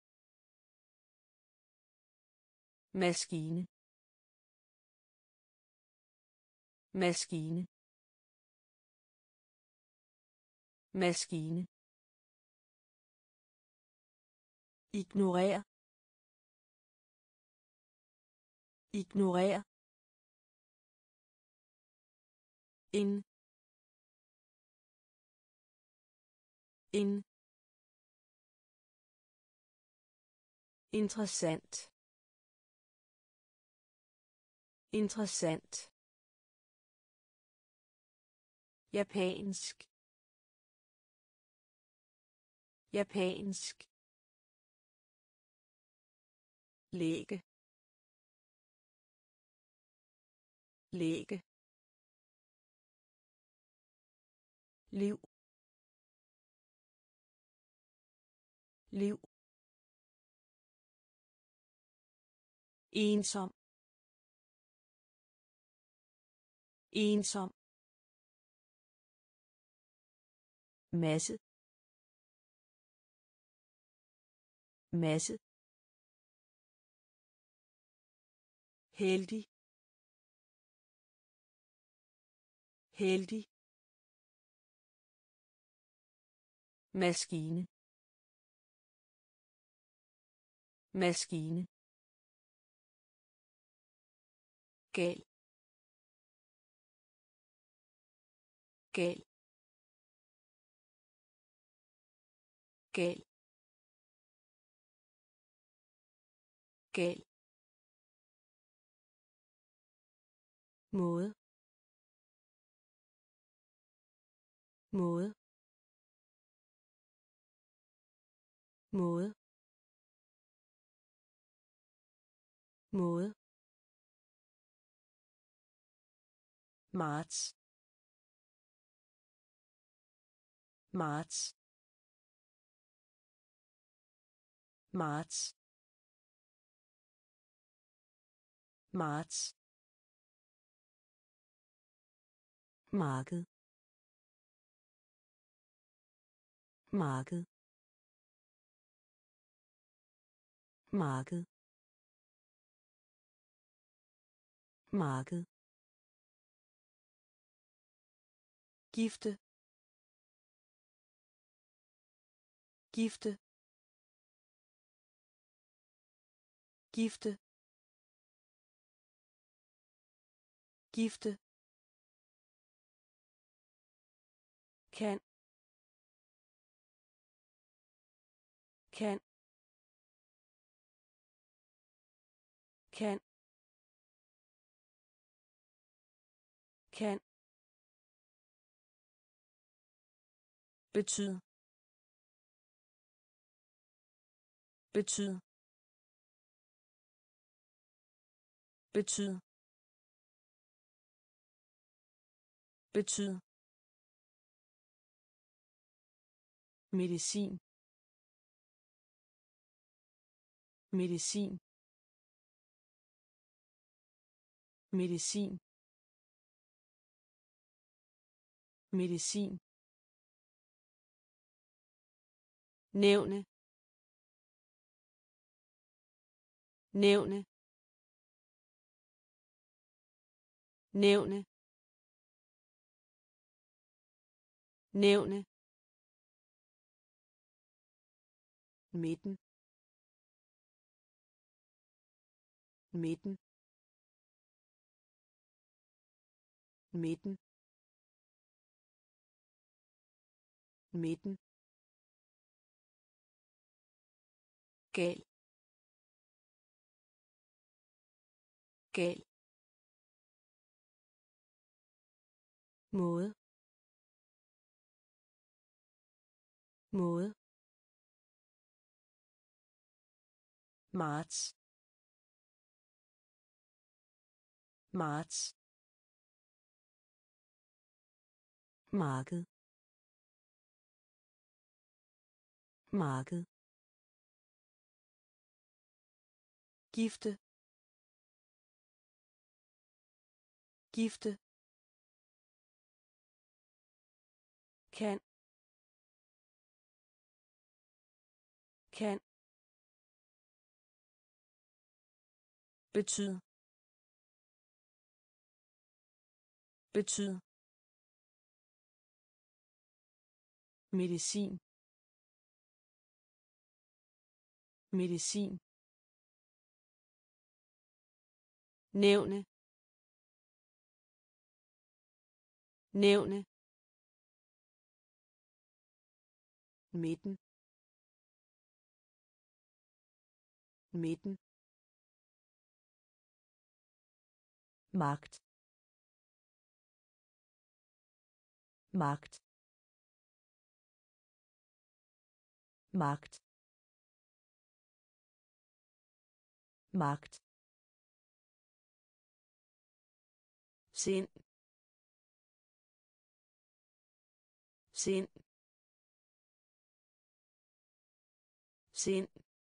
maskine, maskine, maskine, ignorer, ignorer, en, en, interessant, interessant, japansk, japansk, læge, læge, liv, liv, ensom, ensom, masse, masse, heldig, heldig, maskine, maskine, gal, gal, gal, gal, måde, måde, måde, måde, marts, marts, marts, marts, marked, marked, marked, marked, gifte, gifte, gifte, gifte, kan, kan, kan, kan, betyd, betyd, betyd, betyd, medicin, medicin, medicin medicin nævne nævne nævne nævne midten midten midten midten gal gal måde måde marts marts marked marked gifte gifte kan kan betyd betyd medicin medicin nævne nævne midten midten magt magt magt magt sind sind sind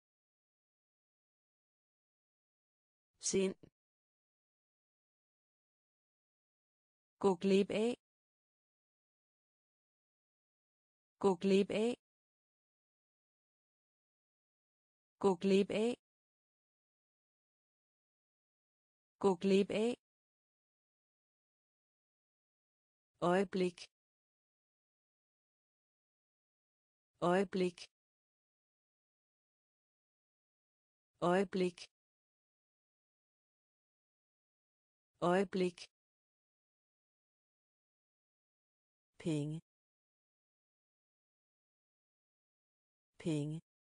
sind gå glip af gå glip af gå glip af gå glip af øjeblik øjeblik øjeblik øjeblik penge penge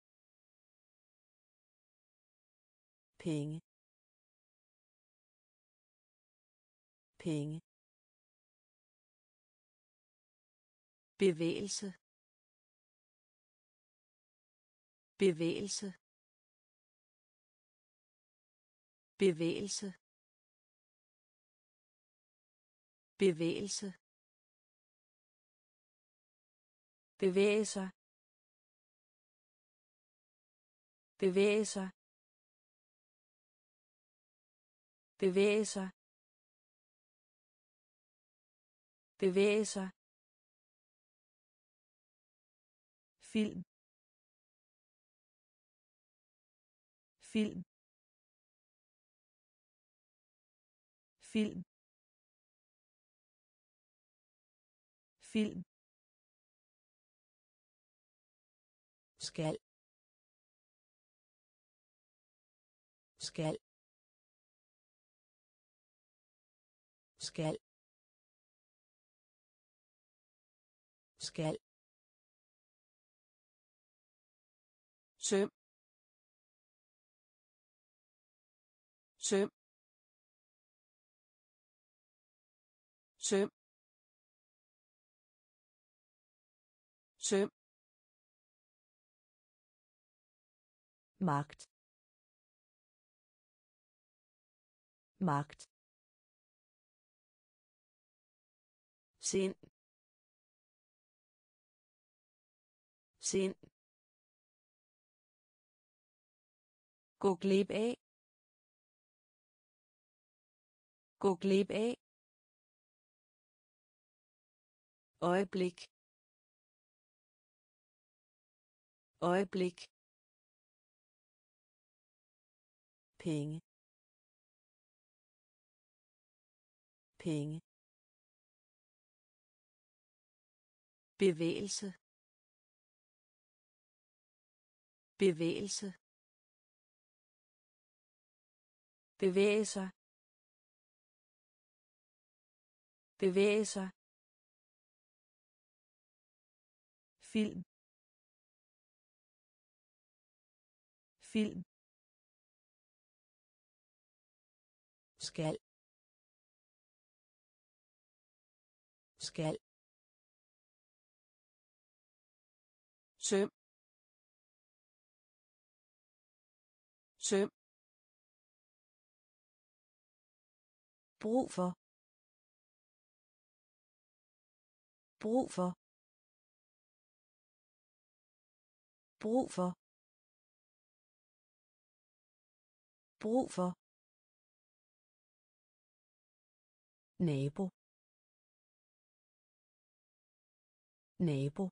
penge penge bevægelse bevægelse bevægelse bevægelse bevæge sig bevæge sig bevæge sig bevæge sig film film film film skal skal skal skal søm søm søm søm magt magt sind sind gå glip af Gå glip af. Øjeblik. Øjeblik. Penge. Penge. Bevægelse. Bevægelse. Bevæge sig. Bevæge sig. Film. Film. Skal. Skal. Søm. Søm. Brug for. Brug for. Brug for. Brug for. Nabo. Nabo.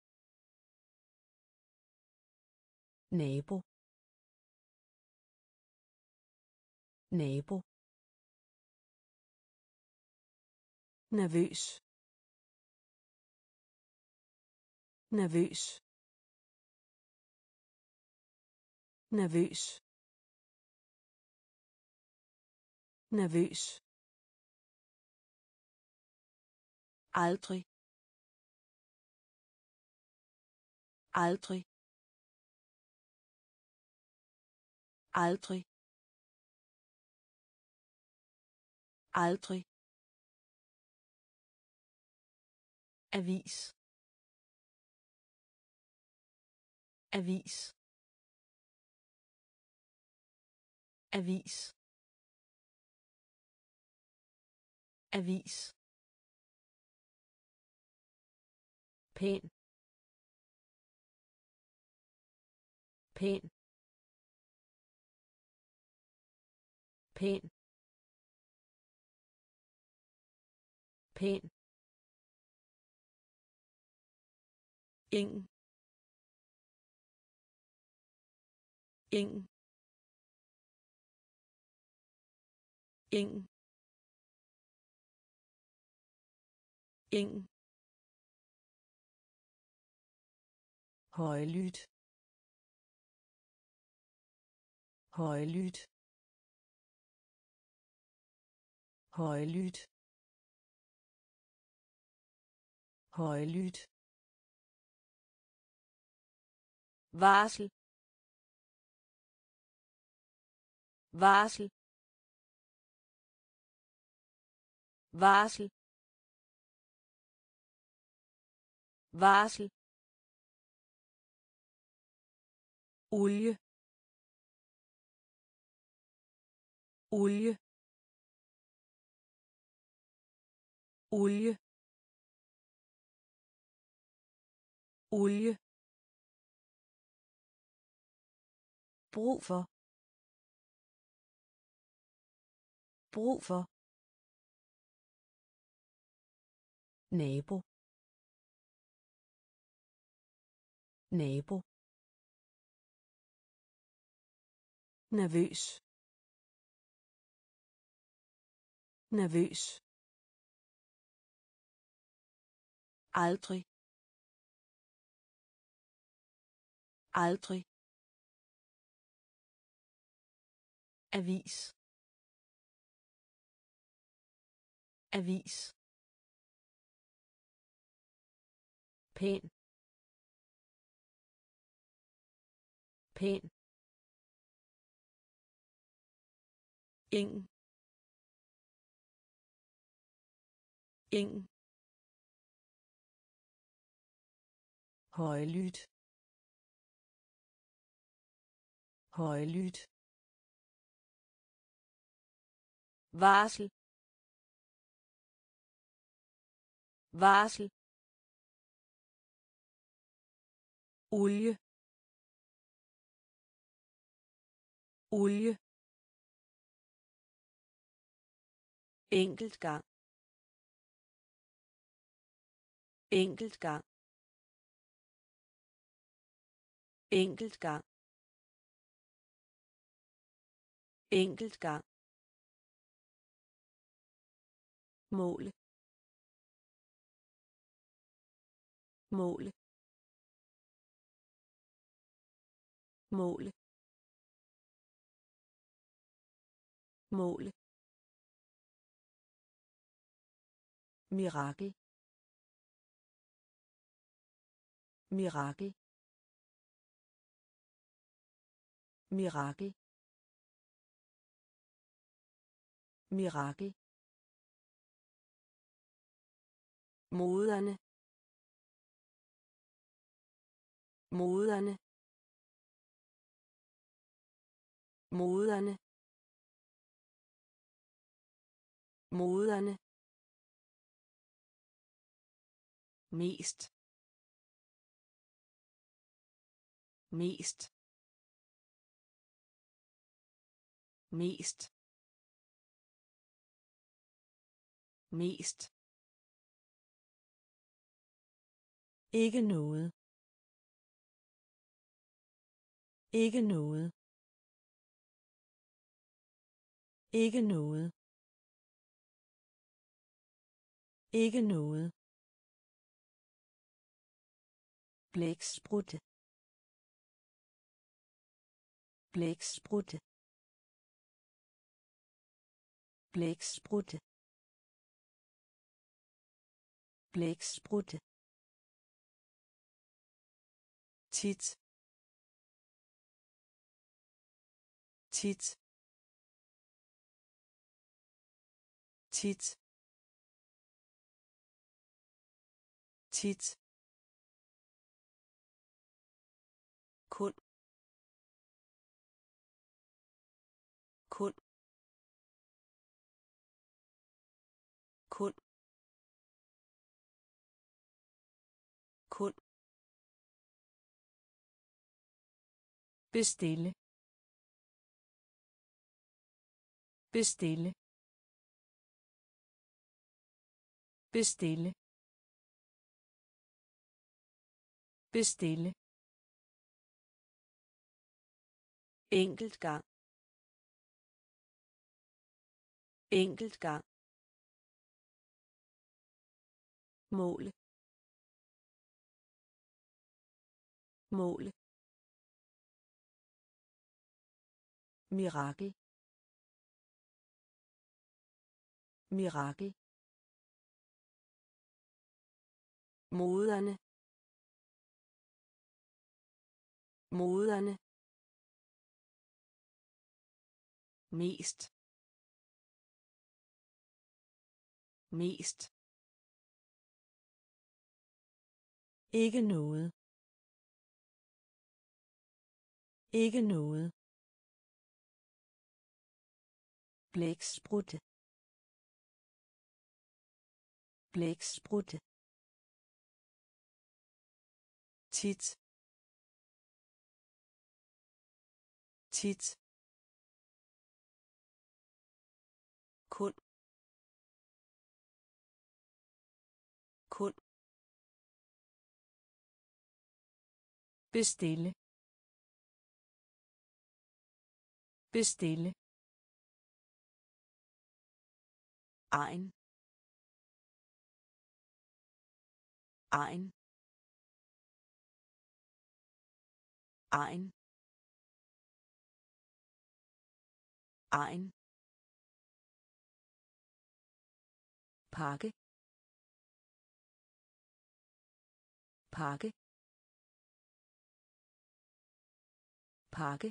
Nabo. Nabo. Nervøs. Nervøs. Nervøs. Nervøs. Aldrig. Aldrig. Aldrig. Aldrig. Avis. Avis. Avis. Avis. Pæn. Pæn. Pæn. Pæn. Ingen. Ingen. Ingen. Ingen. Højlydt. Højlydt. Højlydt. Højlydt. Varsel. Varsel. Varsel. Varsel. Olie. Olie. Olie. Olie. Brug for. Brug for. Nabo. Nabo. Nervøs. Nervøs. Aldrig. Aldrig. Avis. Avis. Pæn. Pæn. Ingen. Ingen. Højlydt. Højlydt. Varsel. Varsel. Olie. Olie. enkelt gang, enkelt gang, enkelt gang, enkelt gang, måle, måle, måle, måle, mirakel, mirakel, mirakel, mirakel, moderne, moderne, moderne, moderne, mest, mest, mest, mest, ikke noget, ikke noget, ikke noget, ikke noget, blæksprutte, blæksprutte, blæksprutte, blæksprutte, tit, tit, tit, tit, kun, kun, kun, kun, bestille, bestille, bestille, bestille, enkelt gang, enkelt gang, måle, måle, mirakel, mirakel, moderne, moderne, mest, mest, ikke noget, ikke noget, blæksprutte, blæksprutte, tit, tit, kun, kun, bestille, bestille, egen, egen, egen, egen, pakke, pakke, pakke,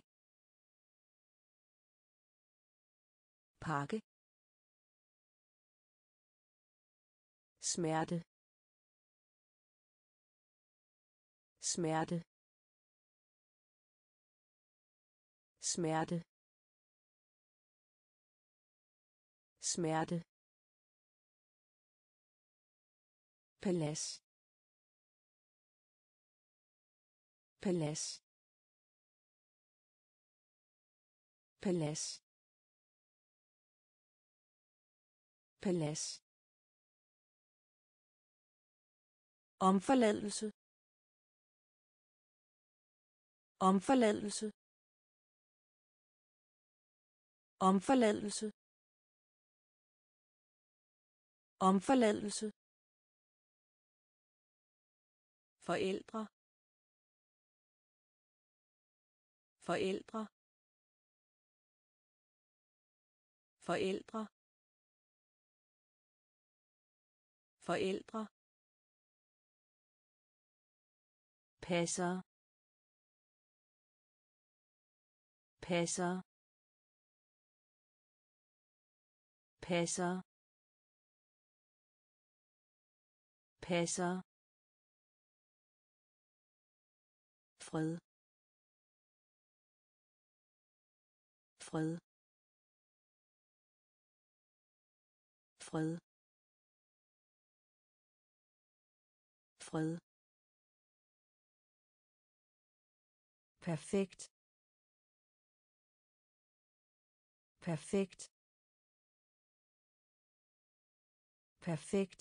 pakke, smerte, smerte, smerte, smerte, palads, palads, palads, palads, omforladelse, omforladelse, omforladelse, omforladelse, forældre, forældre, forældre, forældre, passer, passer, passer, passer, fred, fred, fred, fred, perfekt, perfekt, perfekt,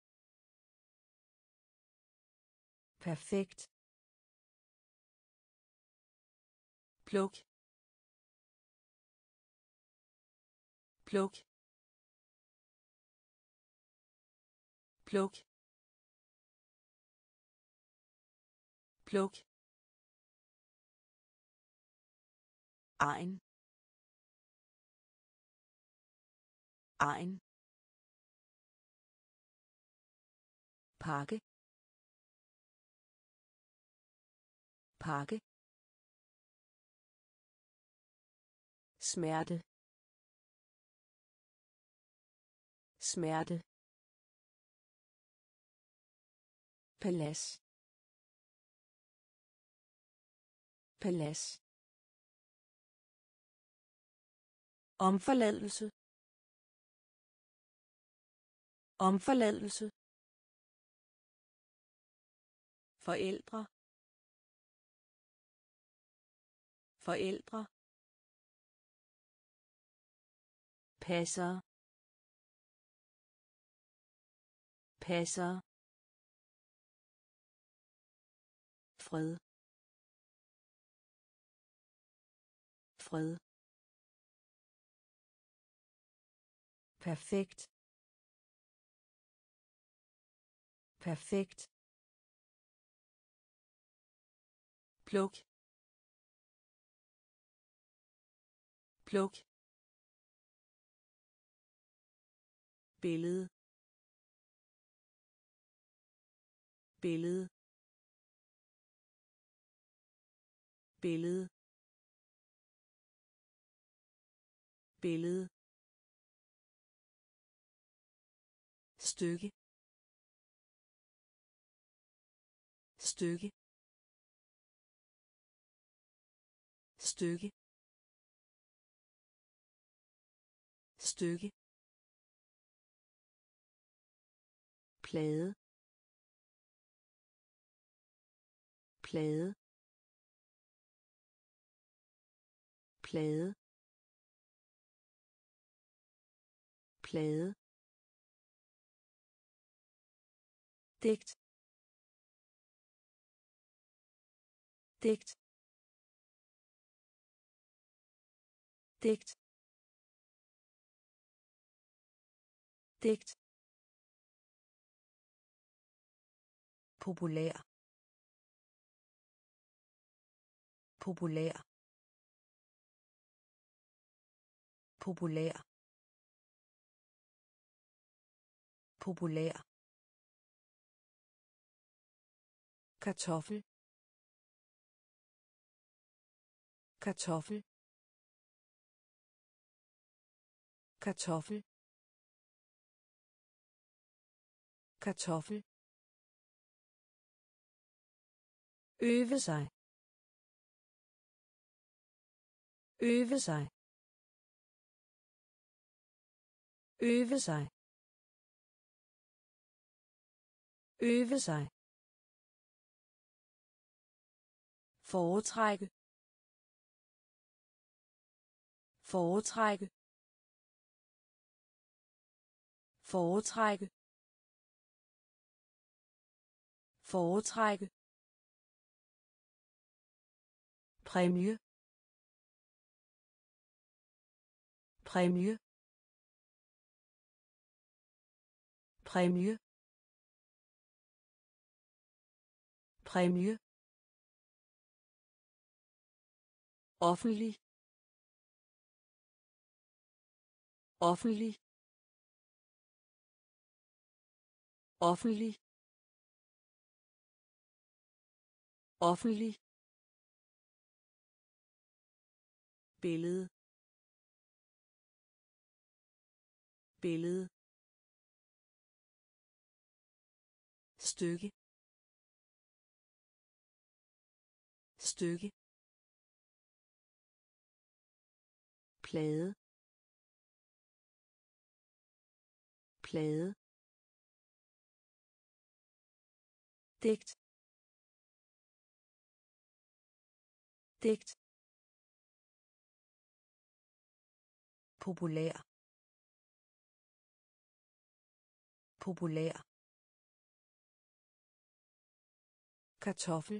perfekt, pluk, pluk, pluk, pluk, egen, egen, pakke, pakke, smerte, smerte, palads, palads, omforladelse, omforladelse, forældre, forældre, passer, passer, fred, fred, perfekt, perfekt, pluk, pluk, billede, billede, billede, billede, stykke, stykke, stykke, stykke, plade, plade, plade, plade, digt, digt, digt, digt, populær, populær, populær, populær, kartoffel, kartoffel, kartoffel, kartoffel, øve sig, øve sig, øve sig, øve sig, foretrække, foretrække, foretrække foretrække præmie præmie præmie præmie offentlig offentlig offentlig offentlig billede billede stykke stykke plade plade digt digt populær populær kartoffel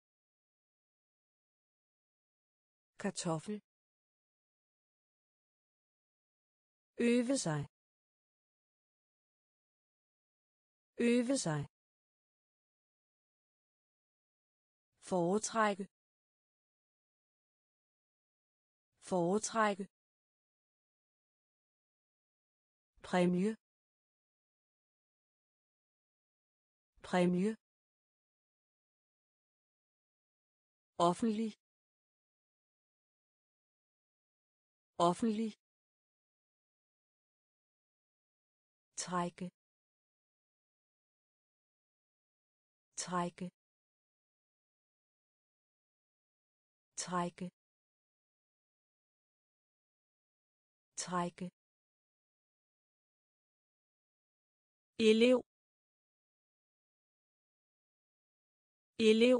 kartoffel øve sig øve sig foretrække foretrække præmie præmie offentlig offentlig trække trække trække trække elev elev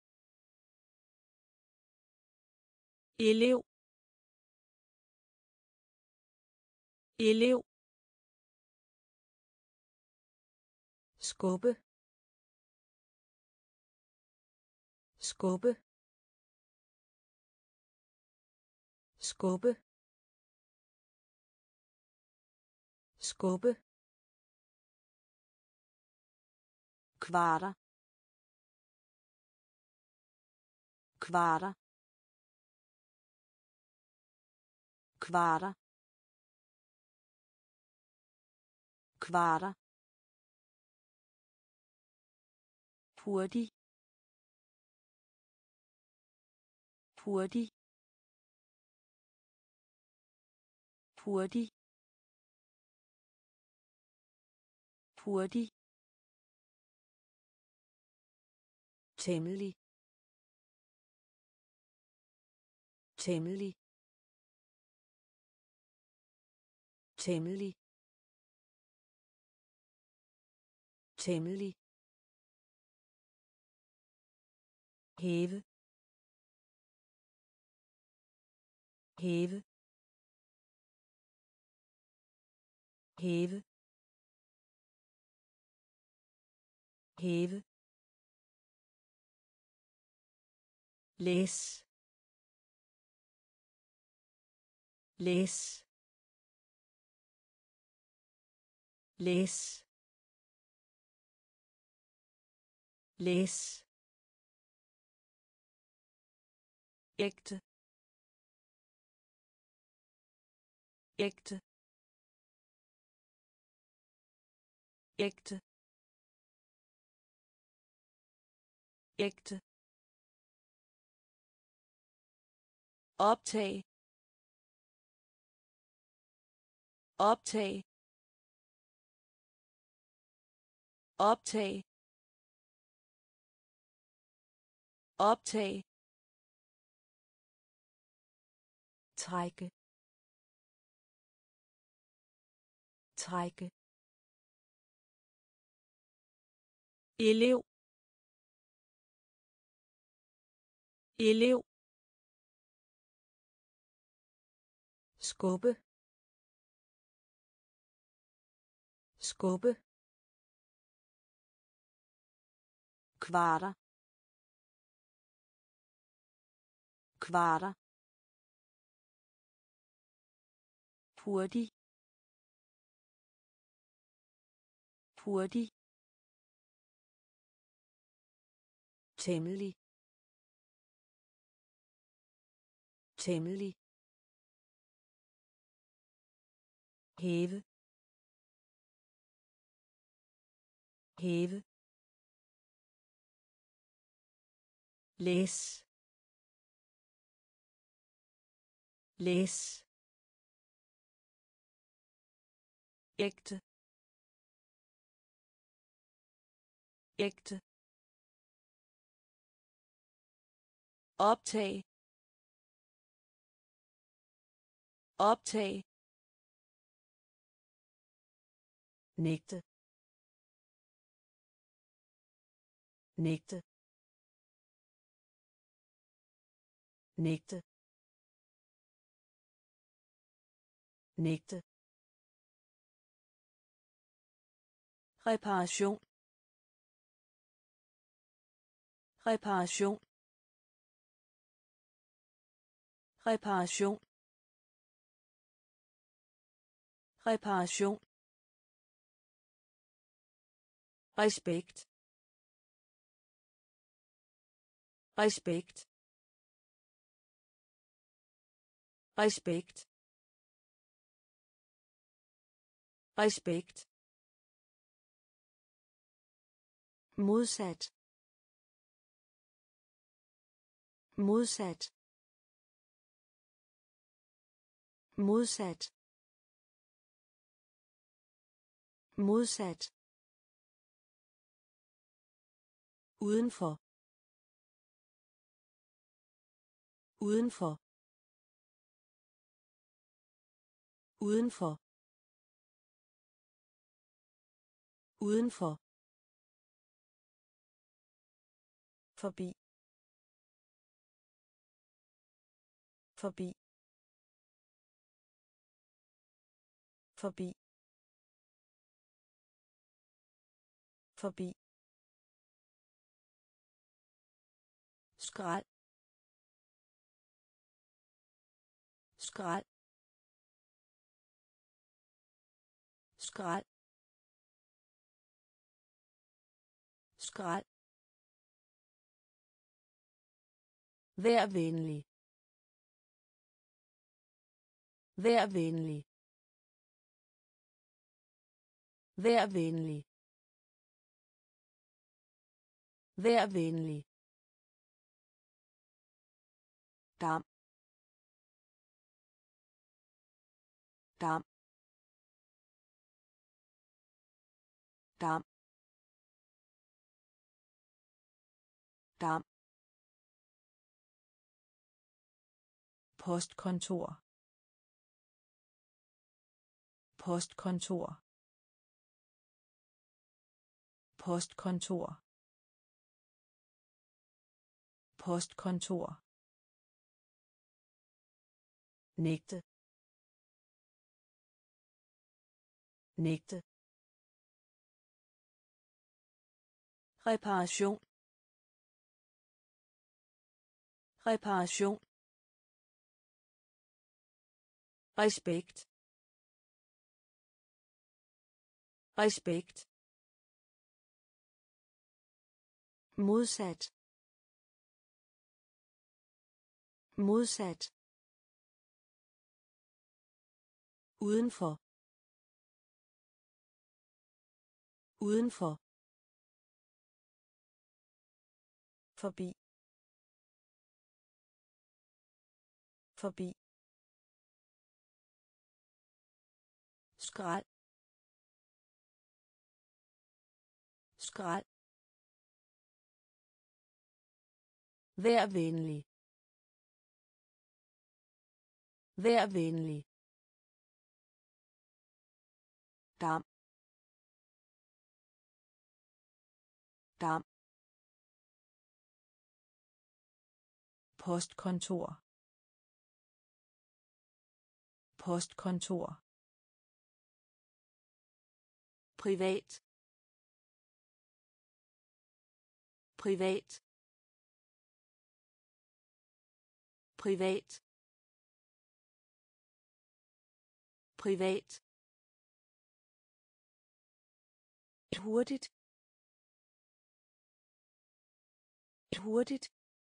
elev elev skubbe skubbe skubbe skubbe kvarter kvarter kvarter kvarter hurtig hurtig hurtig hurtig temmelig temmelig temmelig temmelig hæve hæve hæve hæve læs læs læs læs ægte ægte ægte ægte optag optag optag optag trække trække elev elev skubbe skubbe, kvarter, kvarter, hurtig, hurtig, temmelig, temmelig, hæve, hæve, læs, læs, ægte, ægte, optag, optag, nægte, nægte, nægte, nægte, reparation, reparation, reparation, reparation, respekt, respekt, respekt, respekt, modsat, modsat, modsat, modsat, udenfor, udenfor, udenfor, udenfor, forbi, forbi, forbi, forbi, skrald, skrald, skrald, skrald, vær venlig, vær venlig, vær venlig, vær venlig, dam, dam, dam, dam, postkontor, postkontor, postkontor, postkontor, nægte, nægte, reparation, reparation, respekt, respekt, modsat, modsat, udenfor, udenfor, forbi, forbi, skrald, skrald, vær venlig, vær venlig, dam, dam, postkontor, postkontor, privat privat privat privat hurtigt hurtigt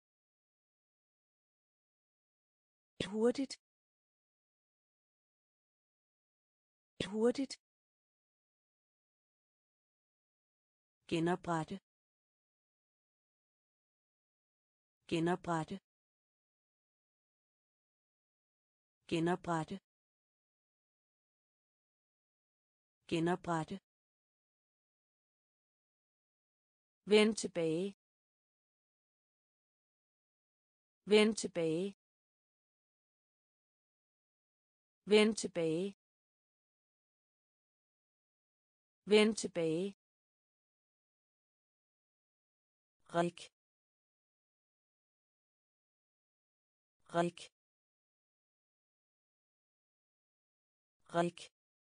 hurtigt hurtigt genoprette genoprette genoprette genoprette vend tilbage vend tilbage vend tilbage vend tilbage rik rik rik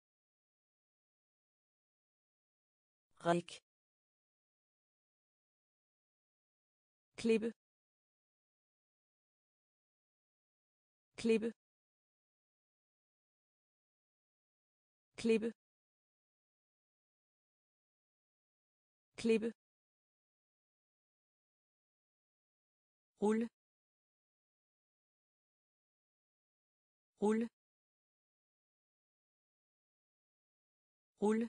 rik klippe klippe klippe klippe rulle rulle rulle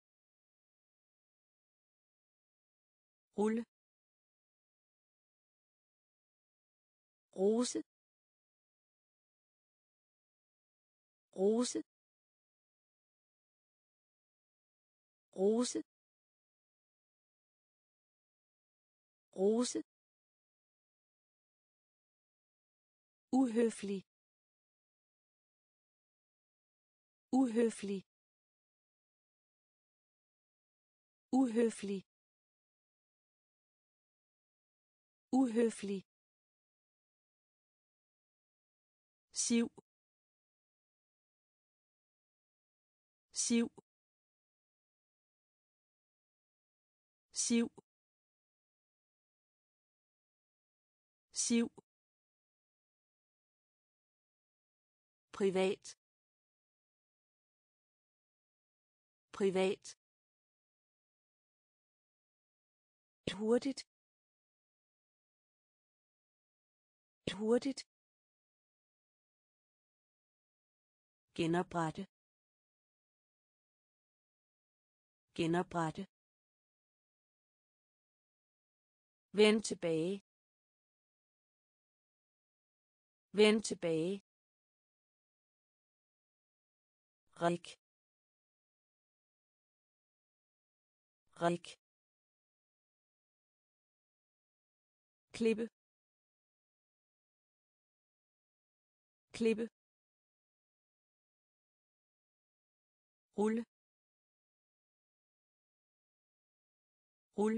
rulle rose rose rose rose uhøflig uhøflig uhøflig uhøflig siv siv siv siv privat privat hurtigt hurtigt genoprette genoprette vend tilbage vend tilbage rik rik klippe klippe rulle rulle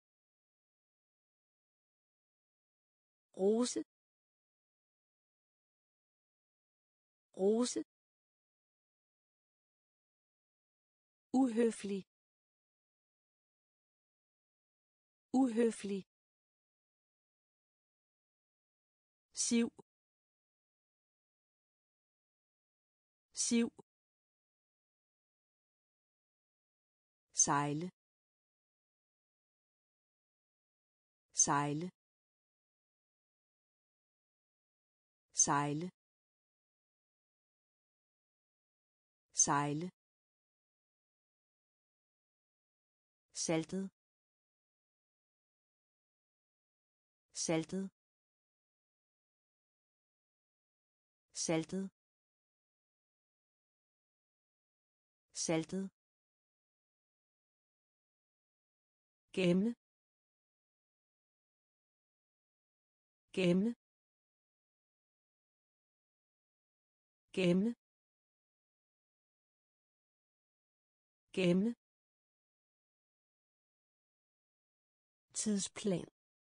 rose rose uhøflig uhøflig siv siv sejle sejle sejle sejle saltet saltet saltet saltet gemme gemme gemme gemme tidsplan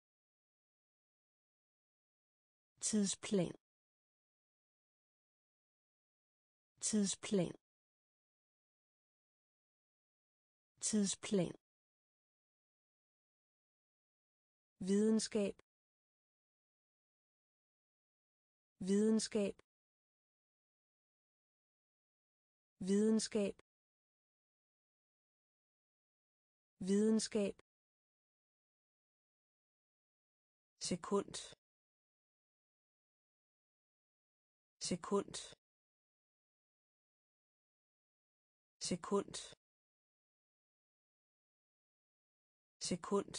tidsplan tidsplan tidsplan, videnskab, videnskab, videnskab, videnskab, sekund, sekund, sekund, sekund,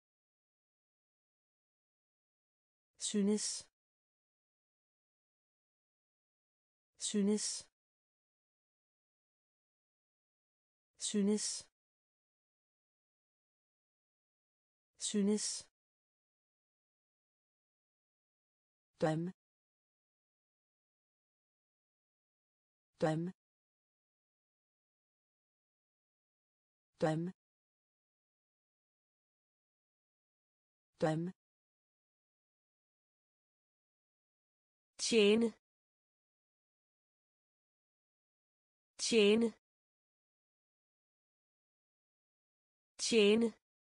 synes, synes, synes, synes, drøm, drøm, drøm, drøm, tjene, tjene, tjene,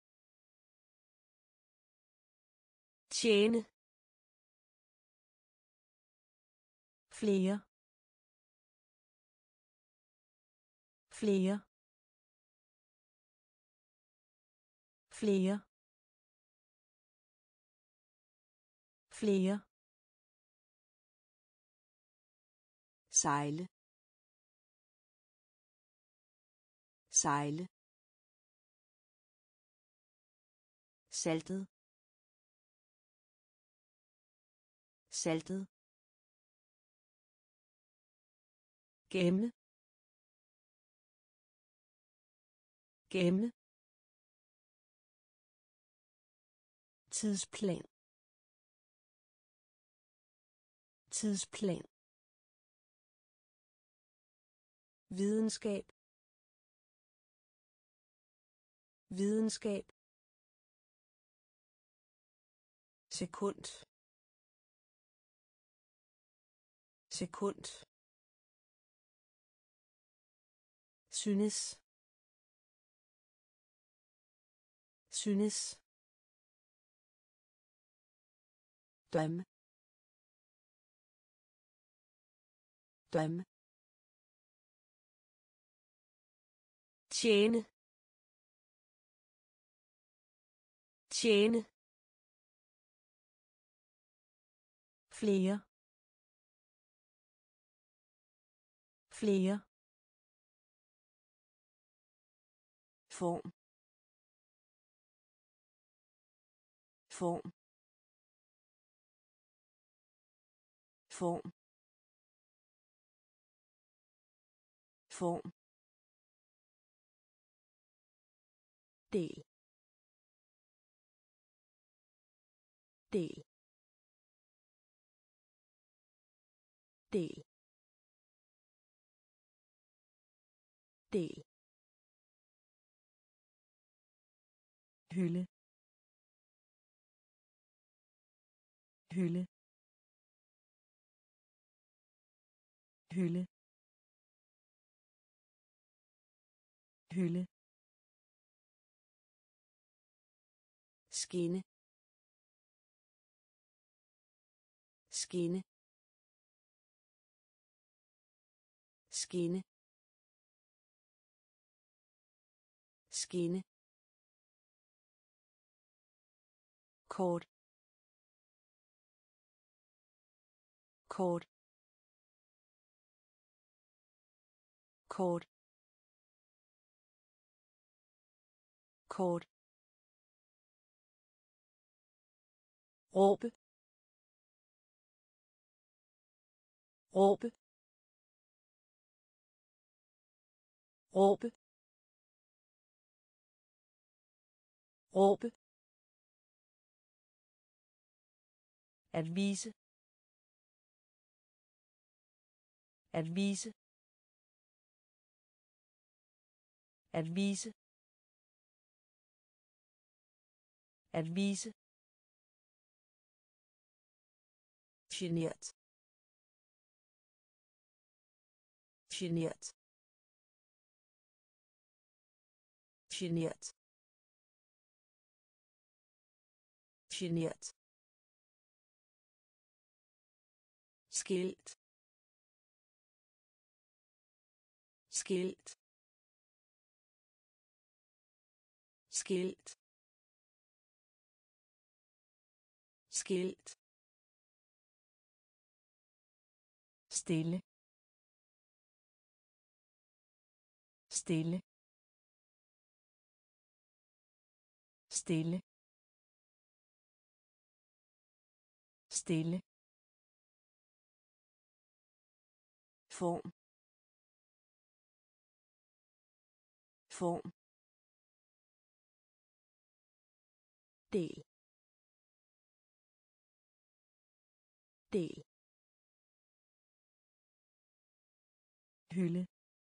tjene, flere, flere, flere, flere, sejle, sejle, saltet, saltet, gemme, gemme, tidsplan, tidsplan, videnskab, videnskab, sekund, sekund, synes, synes, drøm, drøm, tjene, tjene, flere, flere, form, form, form, form, del, del, del, del, hylde, hylde, hylde, hylde, skinne, skinne, skinne, skinne, kort, kort, kort, kort, råbe, råbe, råbe, råbe, at vise, at vise, at vise, at vise, genert, genert, genert genert skilt skilt skilt skilt stille stille stille stille form form del del hylde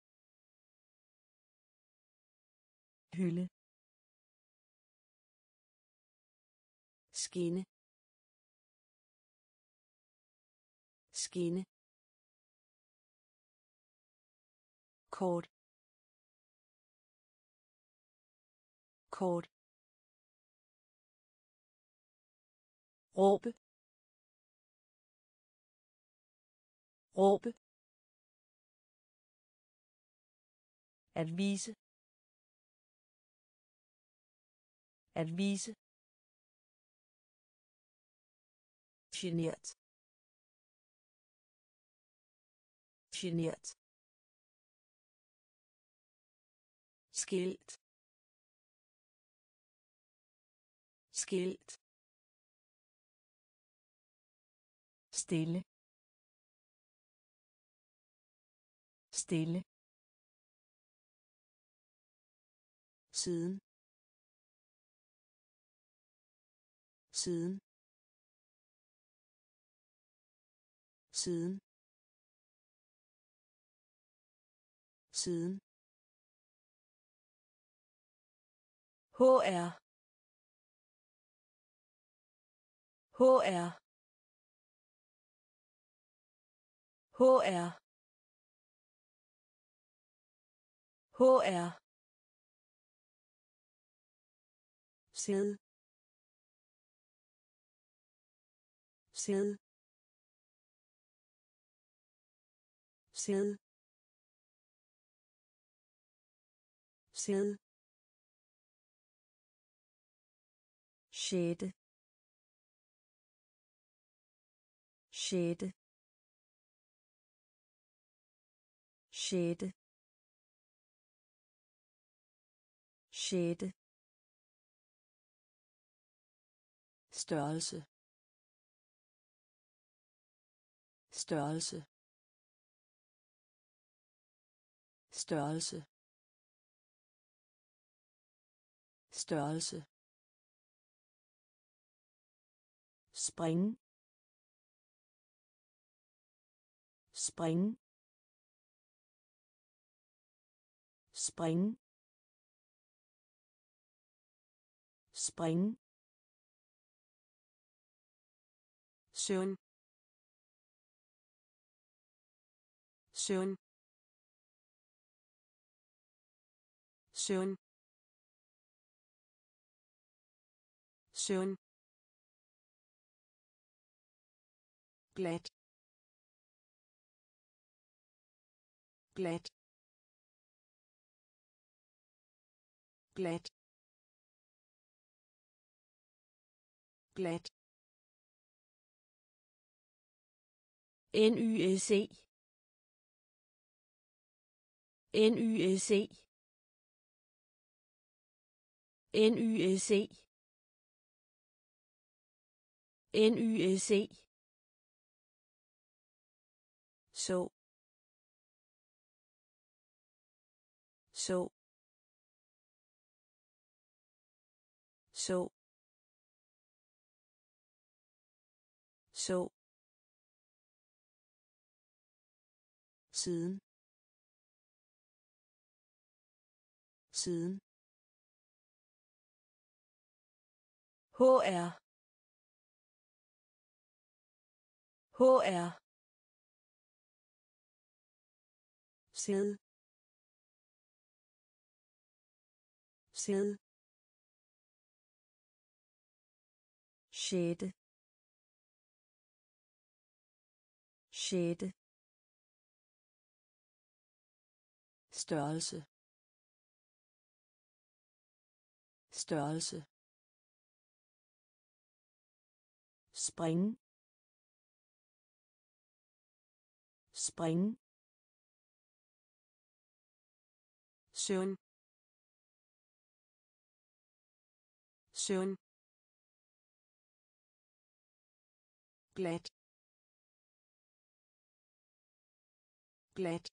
hylde skinne skinne kort kort råbe råbe at vise at vise genert genert skilt skilt stille stille siden siden siden siden HR HR HR HR sæde sæde sæde sæde sjette sjette sjette sjette størrelse størrelse størrelse størrelse spring spring spring spring søvn søvn søvn søvn glat glat glat glat NYSE NYSE NYSE NYSE så så så så siden siden HR HR sæde sæde, sjette, sjette, størrelse, størrelse, springe, springe, søvn, søvn, glat, glat,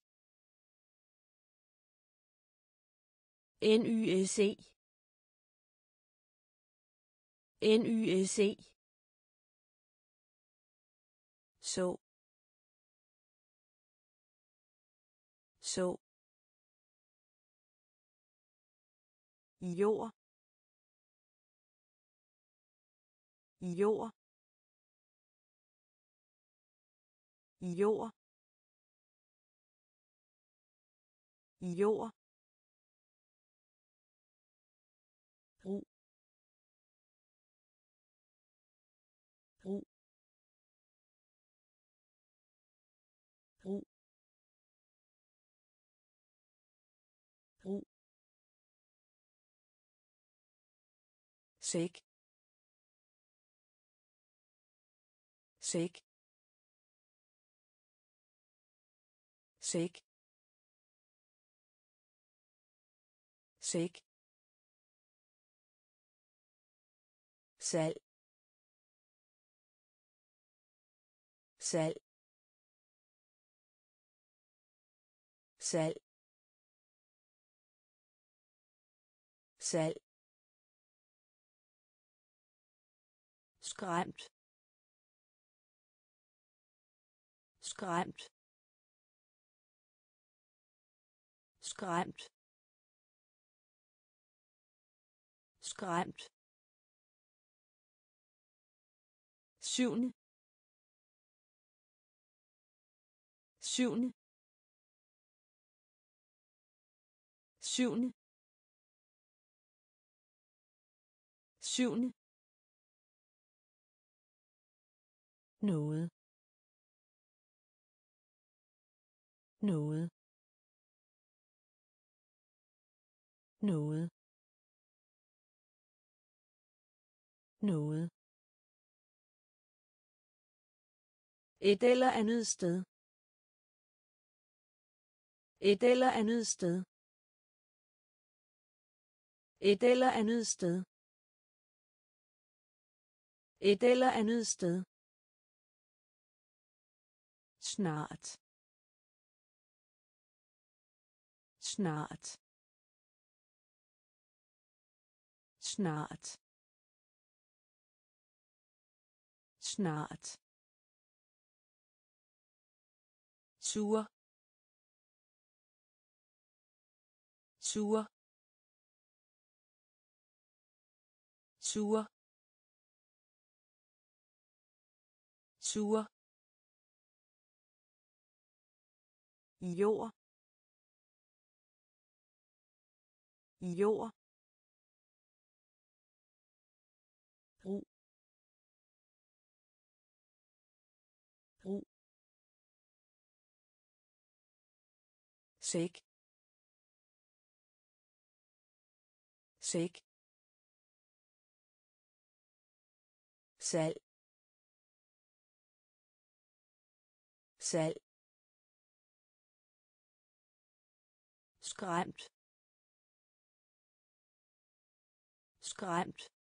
NYSE, NYSE, så, så, jord, jord, jord, jord, brug, brug, brug, brug, sæk, sæk, sæk, sæk, salg, salg, salg, salg, skræmt, skræmt, skræmt, skræmt, syvende, syvende, syvende, syvende, noget, noget, noget, noget, et eller andet sted, et eller andet sted, et eller andet sted, et eller andet sted, snart, snart, snart, snart, sur, sur, sur, sur, jord, jord, brug, brug, sæk, sæk, salg, salg, skræmt, skræmt,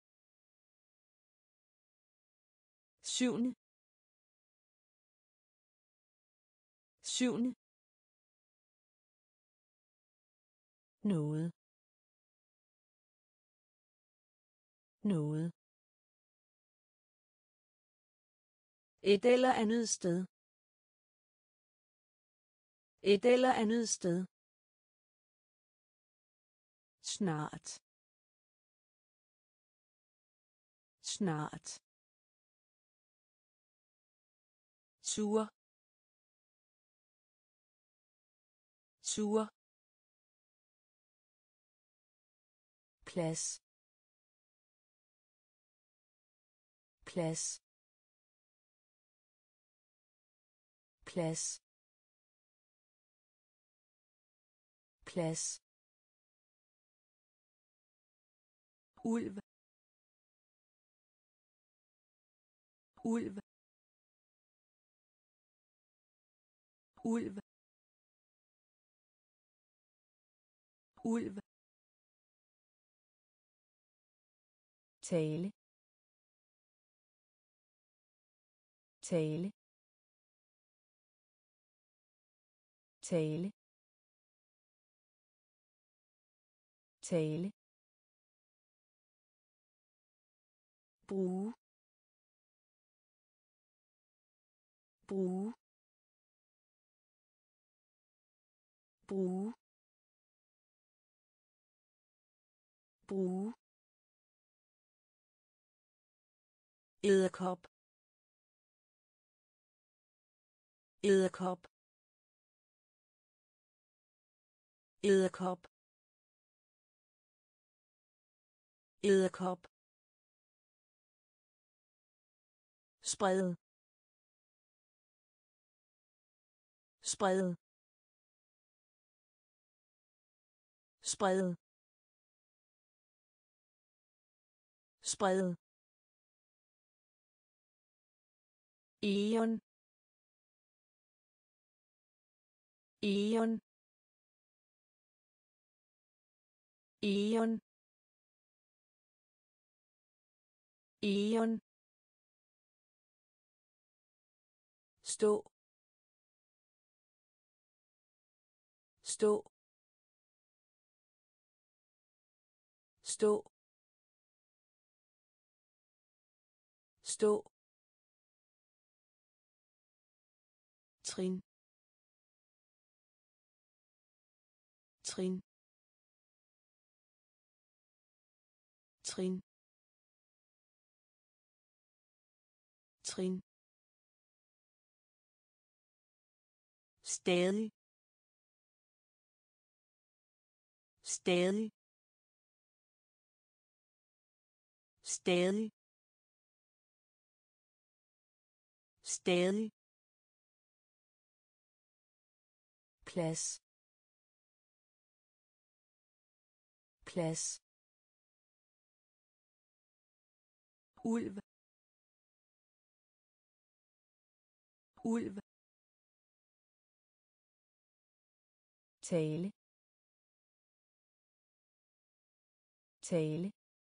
syvende, syvende, noget, noget, et eller andet sted, et eller andet sted, snart, snart, sur, sur, plads plads plads plads ulv ulv ulv ulv tale tale tale tale bruge bruge bruge bruge edderkop edderkop edderkop edderkop spred spred spred spred eon eon eon eon stå stå stå stå trin trin trin trin stadig stadig stadig stadig plads plads ulv ulv tale tale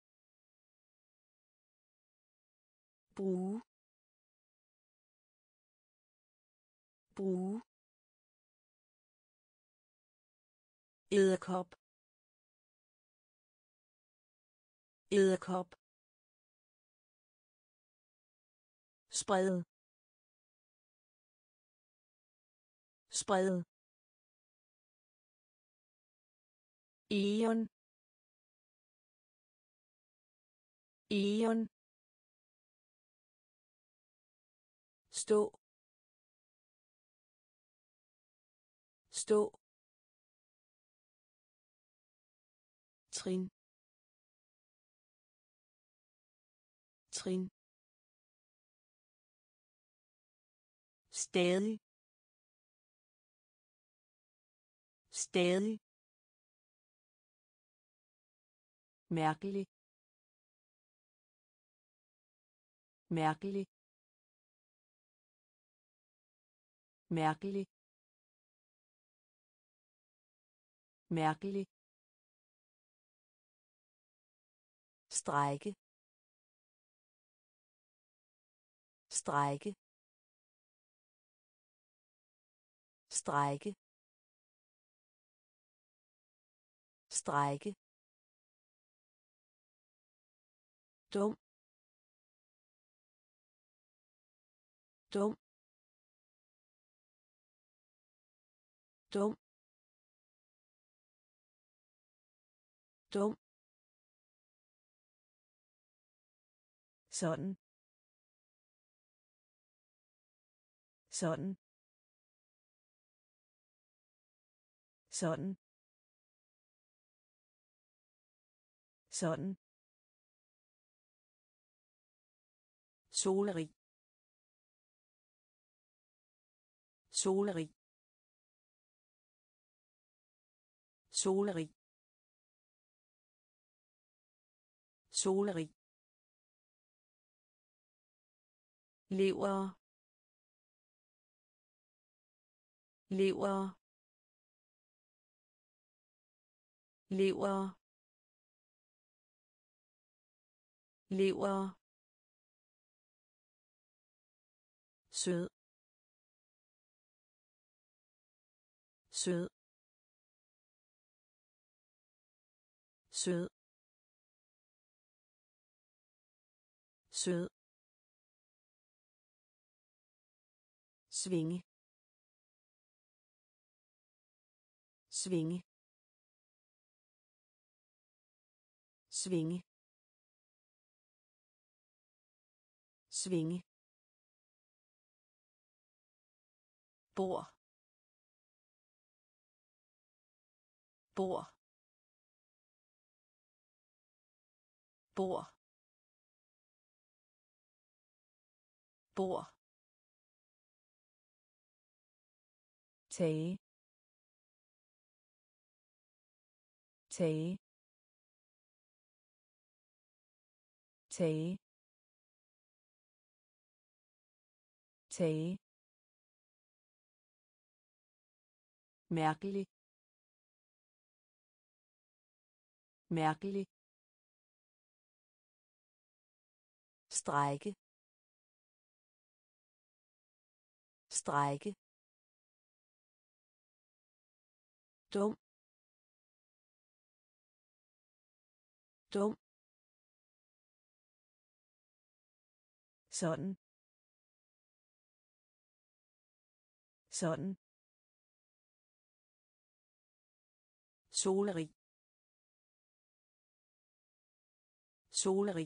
bruge bruge edderkop edderkop spred spred eon eon stå stå trin trin stadig stadig mærkelig mærkelig mærkelig mærkelig strække strække strække strække dum dum dum dum sådan sådan sådan sådan, solerig, solerig, solerig, solerig, lever, lever, lever, lever, sød, sød, sød, sød, svinge, svinge, svinge, svinge, bord, bord, bord, bord, tage, tage, tage, tage, mærkelig, mærkelig, strække, strække, dum, dum, sådan, sådan, solerig, solerig,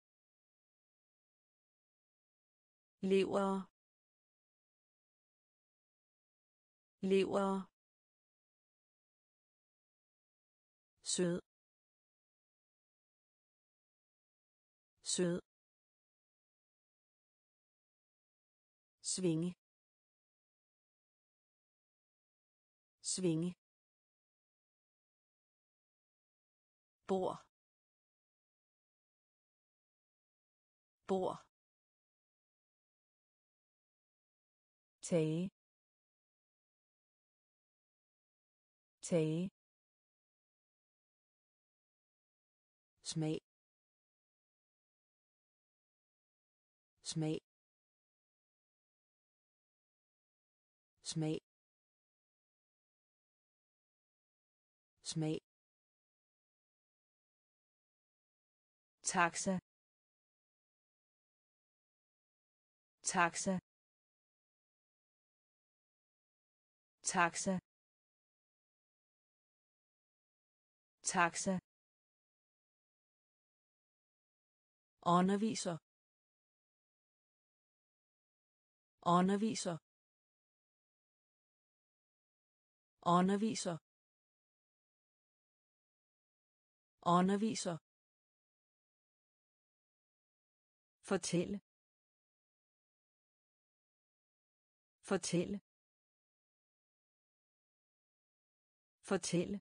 lever, lever, sød, sød, svinge, svinge, bord, bord, tage, tage, smag, smag, smag, smag, taxa, taxa, taxa, taxa, underviser, underviser, underviser, underviser, fortælle, fortælle, fortælle,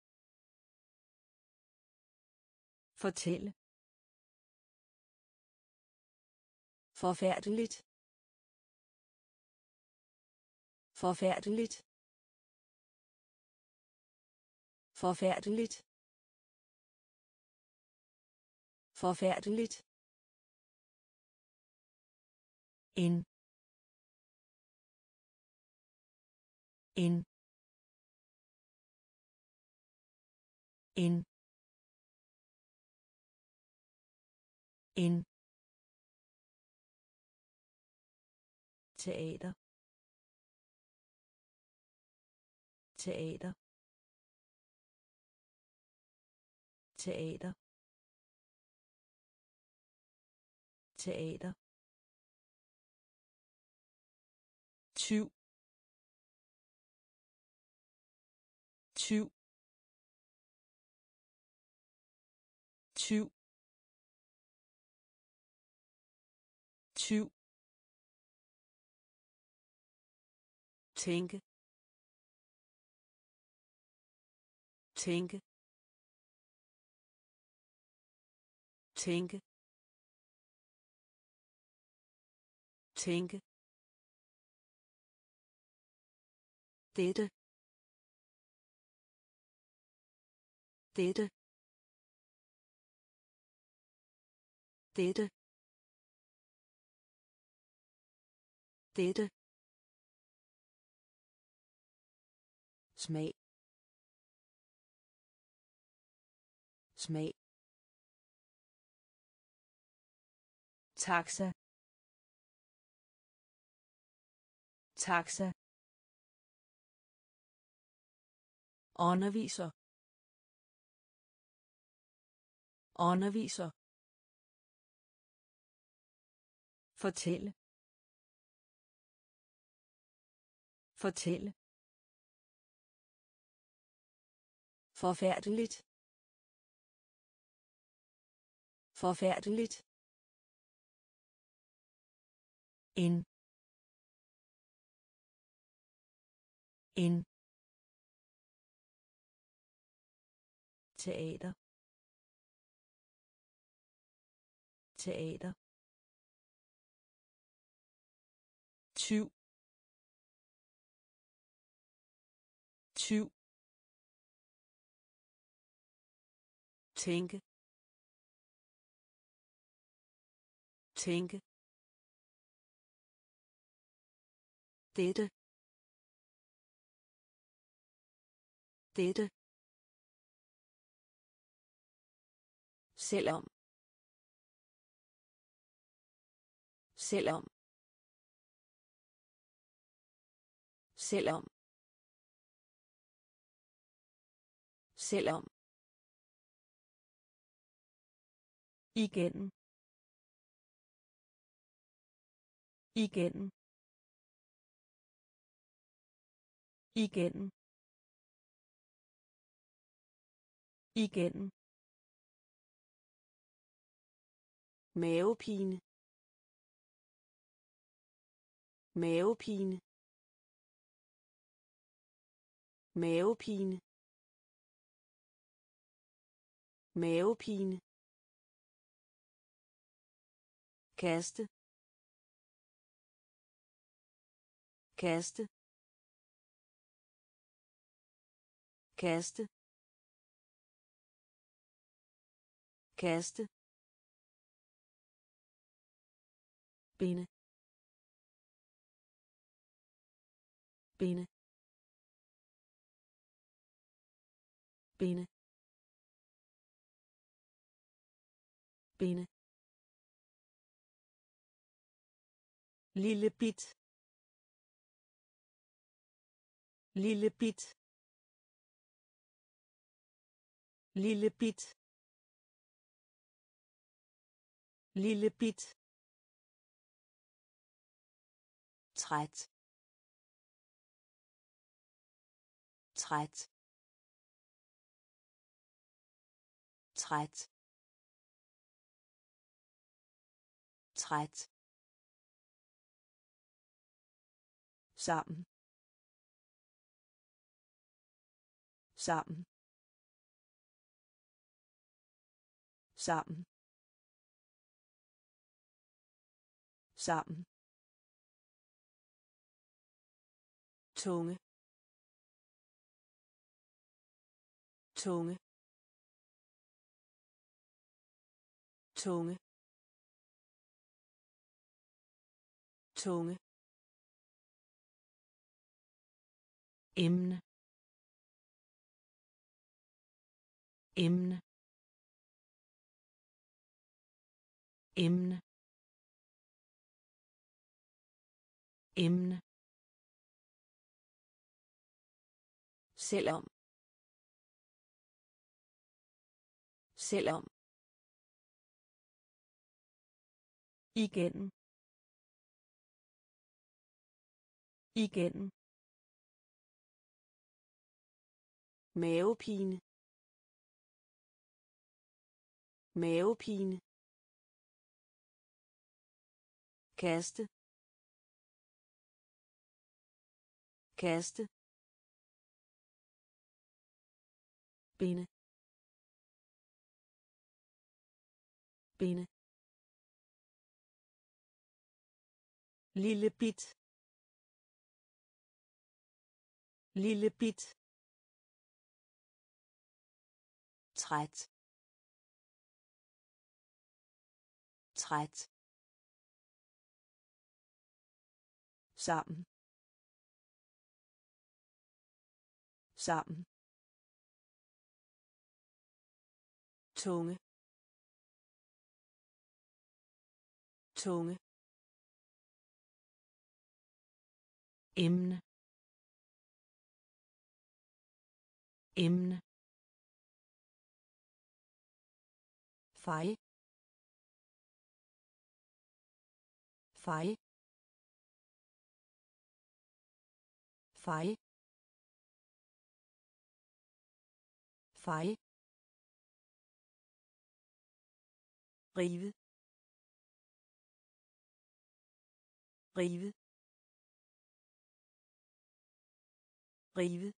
fortælle, forfærdeligt, forfærdeligt, forfærdeligt, forfærdeligt, en, en, en, en, teater, teater, teater, teater, tyv, tyv, tyv tyv tænke tænke tænke tænke dette dette dette dette smag smag taxa taxa underviser underviser fortælle fortælle forfærdeligt forfærdeligt en en teater teater tyv tyv tænke tænke dette dette selvom selvom selvom selvom igen igen igen igen mavepine mavepine mavepine mavepine kaste kaste kaste kaste binde binde binde binde lille bit lille bit lille bit lille bit træt træt træt træt sammen sammen sammen sammen tunge tunge tunge tunge emne emne emne emne selvom selvom igen igen mavepine mavepine, kaste, kaste, binde, binde, lille bit, lille bit, træt, træt, sammen, sammen, tunge, tunge, emne, emne, fejl, fejl, fejl, fejl, rive, rive, rive,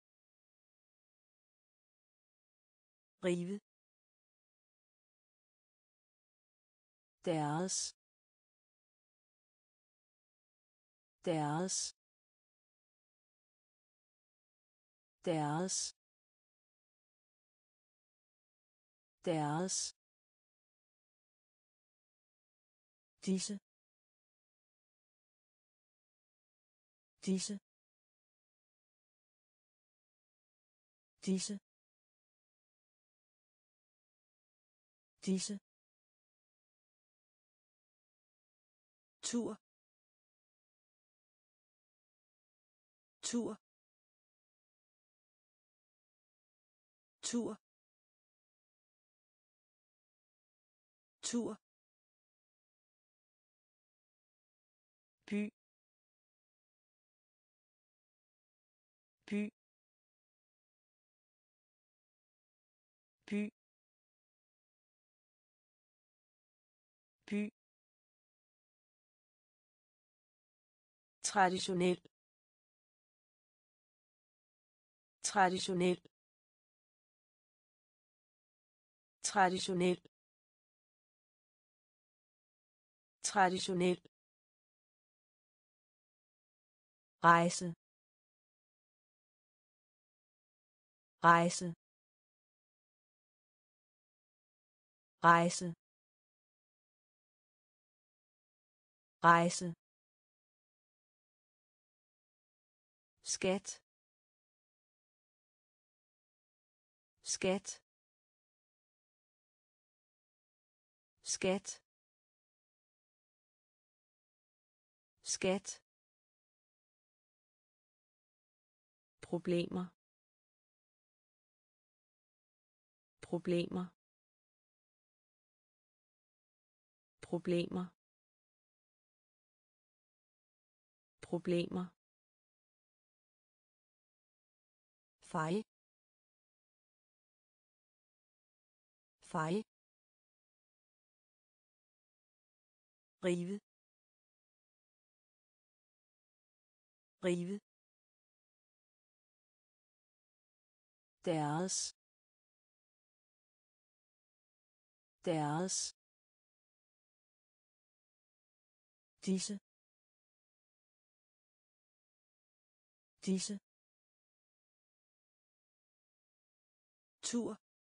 rive, deres, deres, deres, deres, disse, disse, disse, disse, tur, tur, tur, tur, by, by, by, by, traditionel, traditionel, traditionel, traditionel, rejse, rejse, rejse, rejse, skat, skat, skat, skat, problemer, problemer, problemer, problemer, fejl, fejl, rive, rive, deres, deres, disse, disse, tur,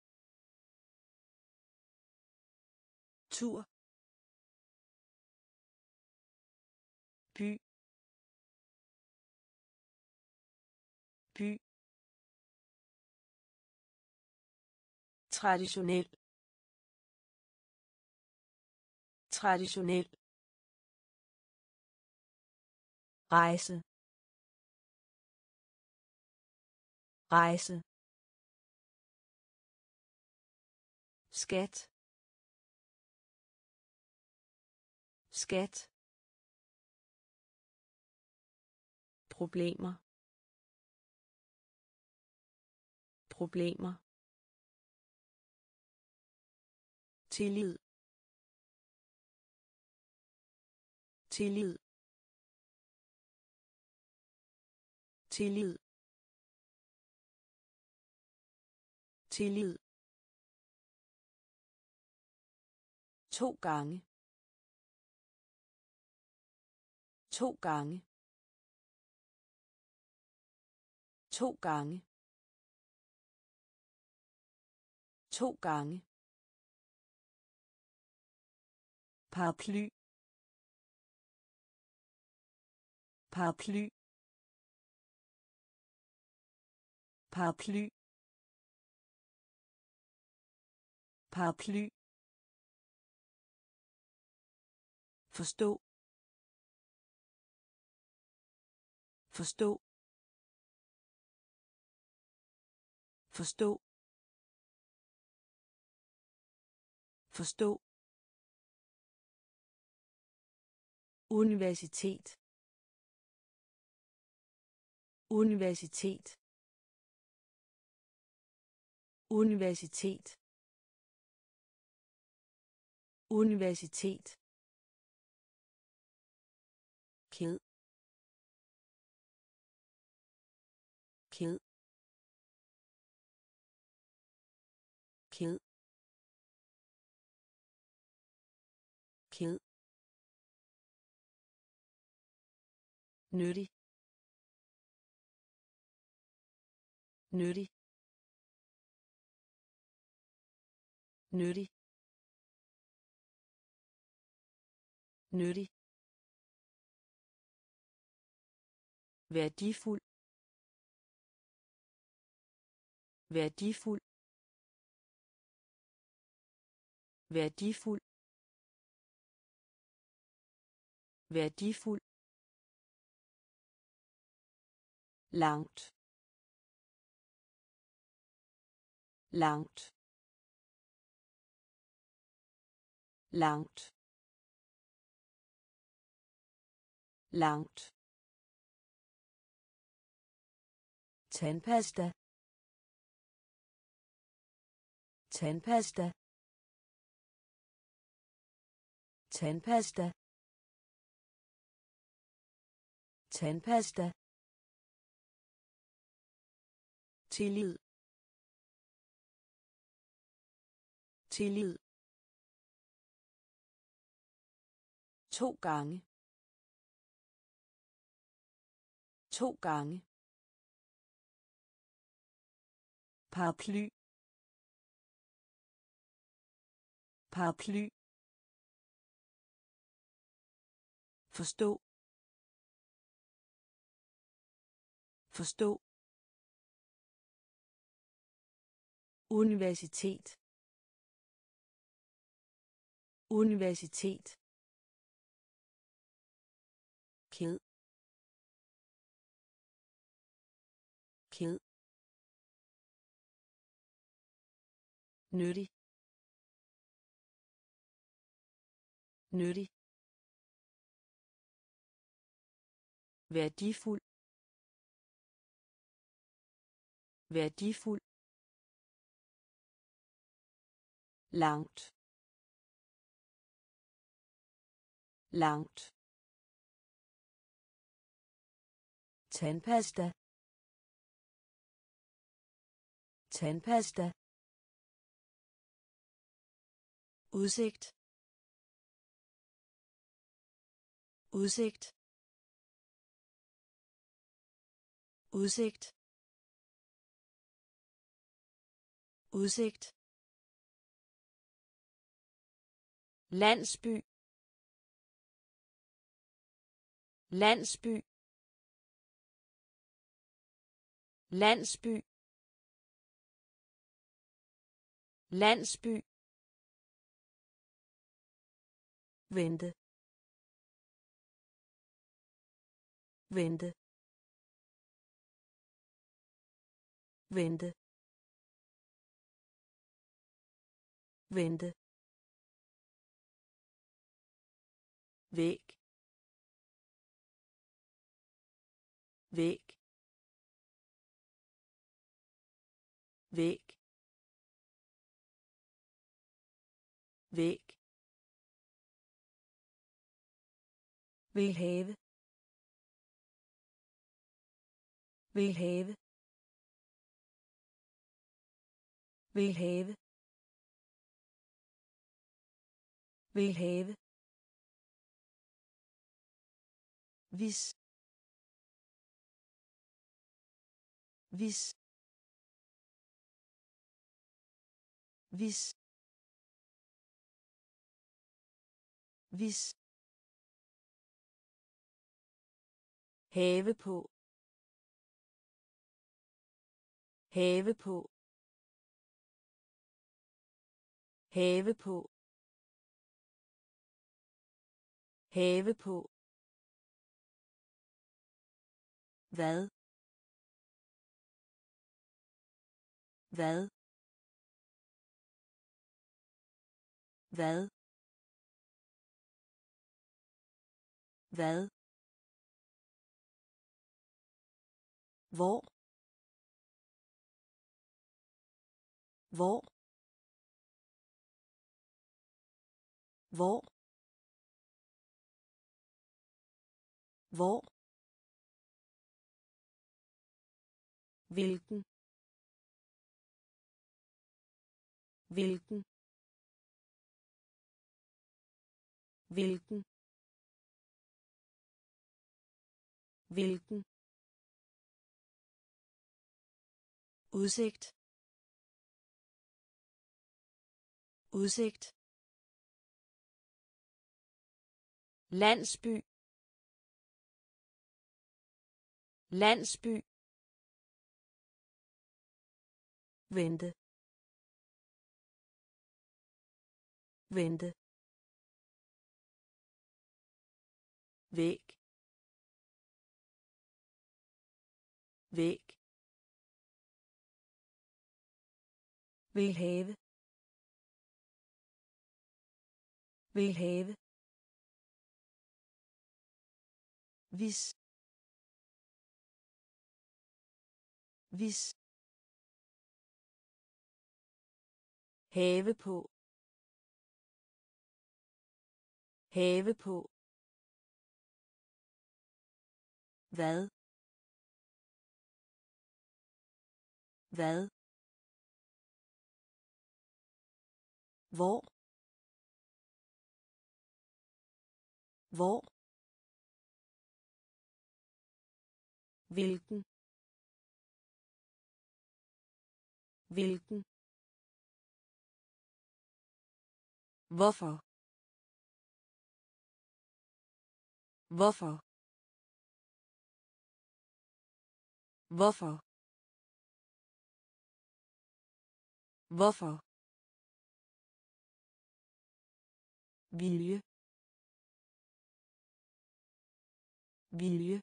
tur, by, by, traditionel, traditionel, rejse, rejse, skat, skat, problemer, problemer, tillid, tillid, tillid, tillid, 2 gange, 2 gange, 2 gange, 2 gange, paraply, paraply, paraply, paraply, forstå, forstå, forstå, forstå, universitet, universitet, universitet, universitet, ked, ked, ked, ked, nyttig, nyttig, nyttig, nyttig, værdifuld, værdifuld, værdifuld, værdifuld, langt, langt, langt, langt, tandpasta, tandpasta, tandpasta, tandpasta, tillid, tillid, 2 gange, 2 gange, paraply, paraply, forstå, forstå, universitet, universitet, ked, ked, nyttig, nyttig, værdifuld, værdifuld, langt, langt, tandpasta, tandpasta, udsigt, udsigt, udsigt, udsigt, landsby, landsby, landsby, landsby, vente, vente, vente, vente, væg, væg, væg, væg, vil have, vil have, vil have, vil have, hvis, hvis, hvis, hvis, have på, have på, have på, have på, hvad, hvad, hvad, hvad, hvor, hvor, hvor, hvor, hvilken, hvilken, hvilken, hvilken, udsigt, udsigt, landsby, landsby, vente, vente, væg, væg, vil have, vil have, hvis, hvis, have på, have på, hvad, hvad, hvor, hvor, hvilken, hvilken, hvorfor, hvorfor, hvorfor, hvorfor, vilje, vilje,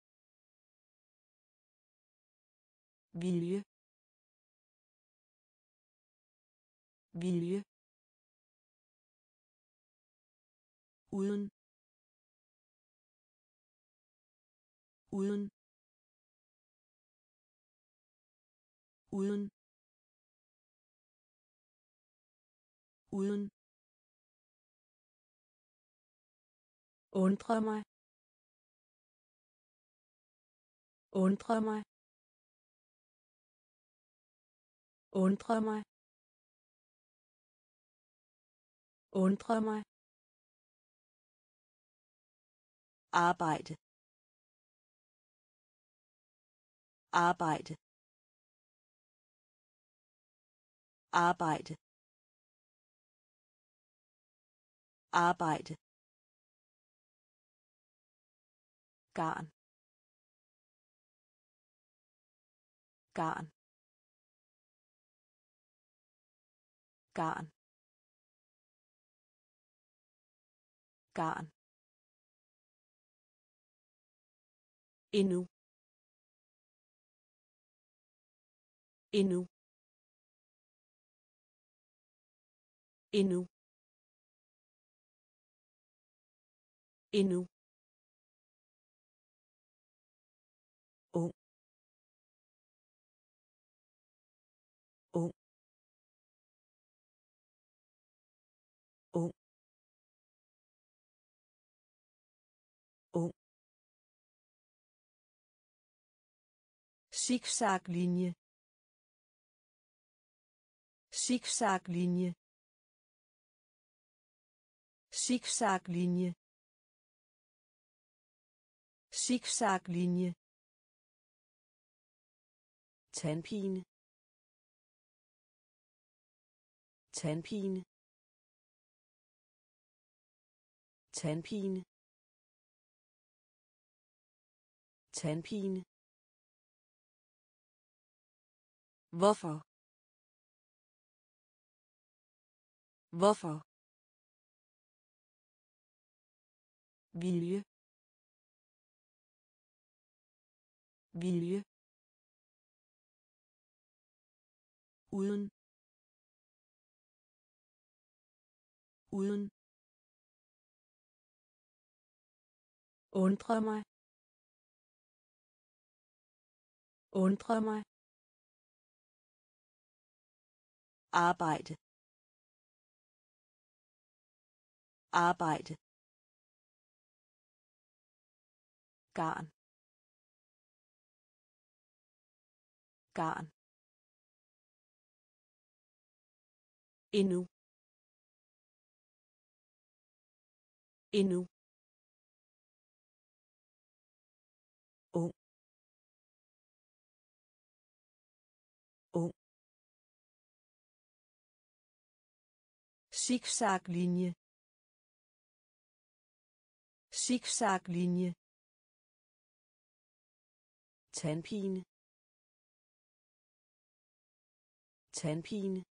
vilje, vilje, uden, uden, uden, uden, undre mig, undre mig, undre mig, undre mig, arbejde, arbejde, arbejde, arbejde, garn, garn, garn, garn, endnu, endnu, endnu, endnu, ung, ung, zigzaglinje, zigzaglinje, zigzaglinje, zigzaglinje, tandpine, tandpine, tandpine, tandpine. Hvorfor? Hvorfor? Vilje. Vilje. Uden. Uden. Undre mig. Undre mig. Arbejde. Arbejde. Garn. Garn. Endnu. Endnu. Ung. Ung. Zigzaglinje, zigzaglinje, Tandpine. Tandpine.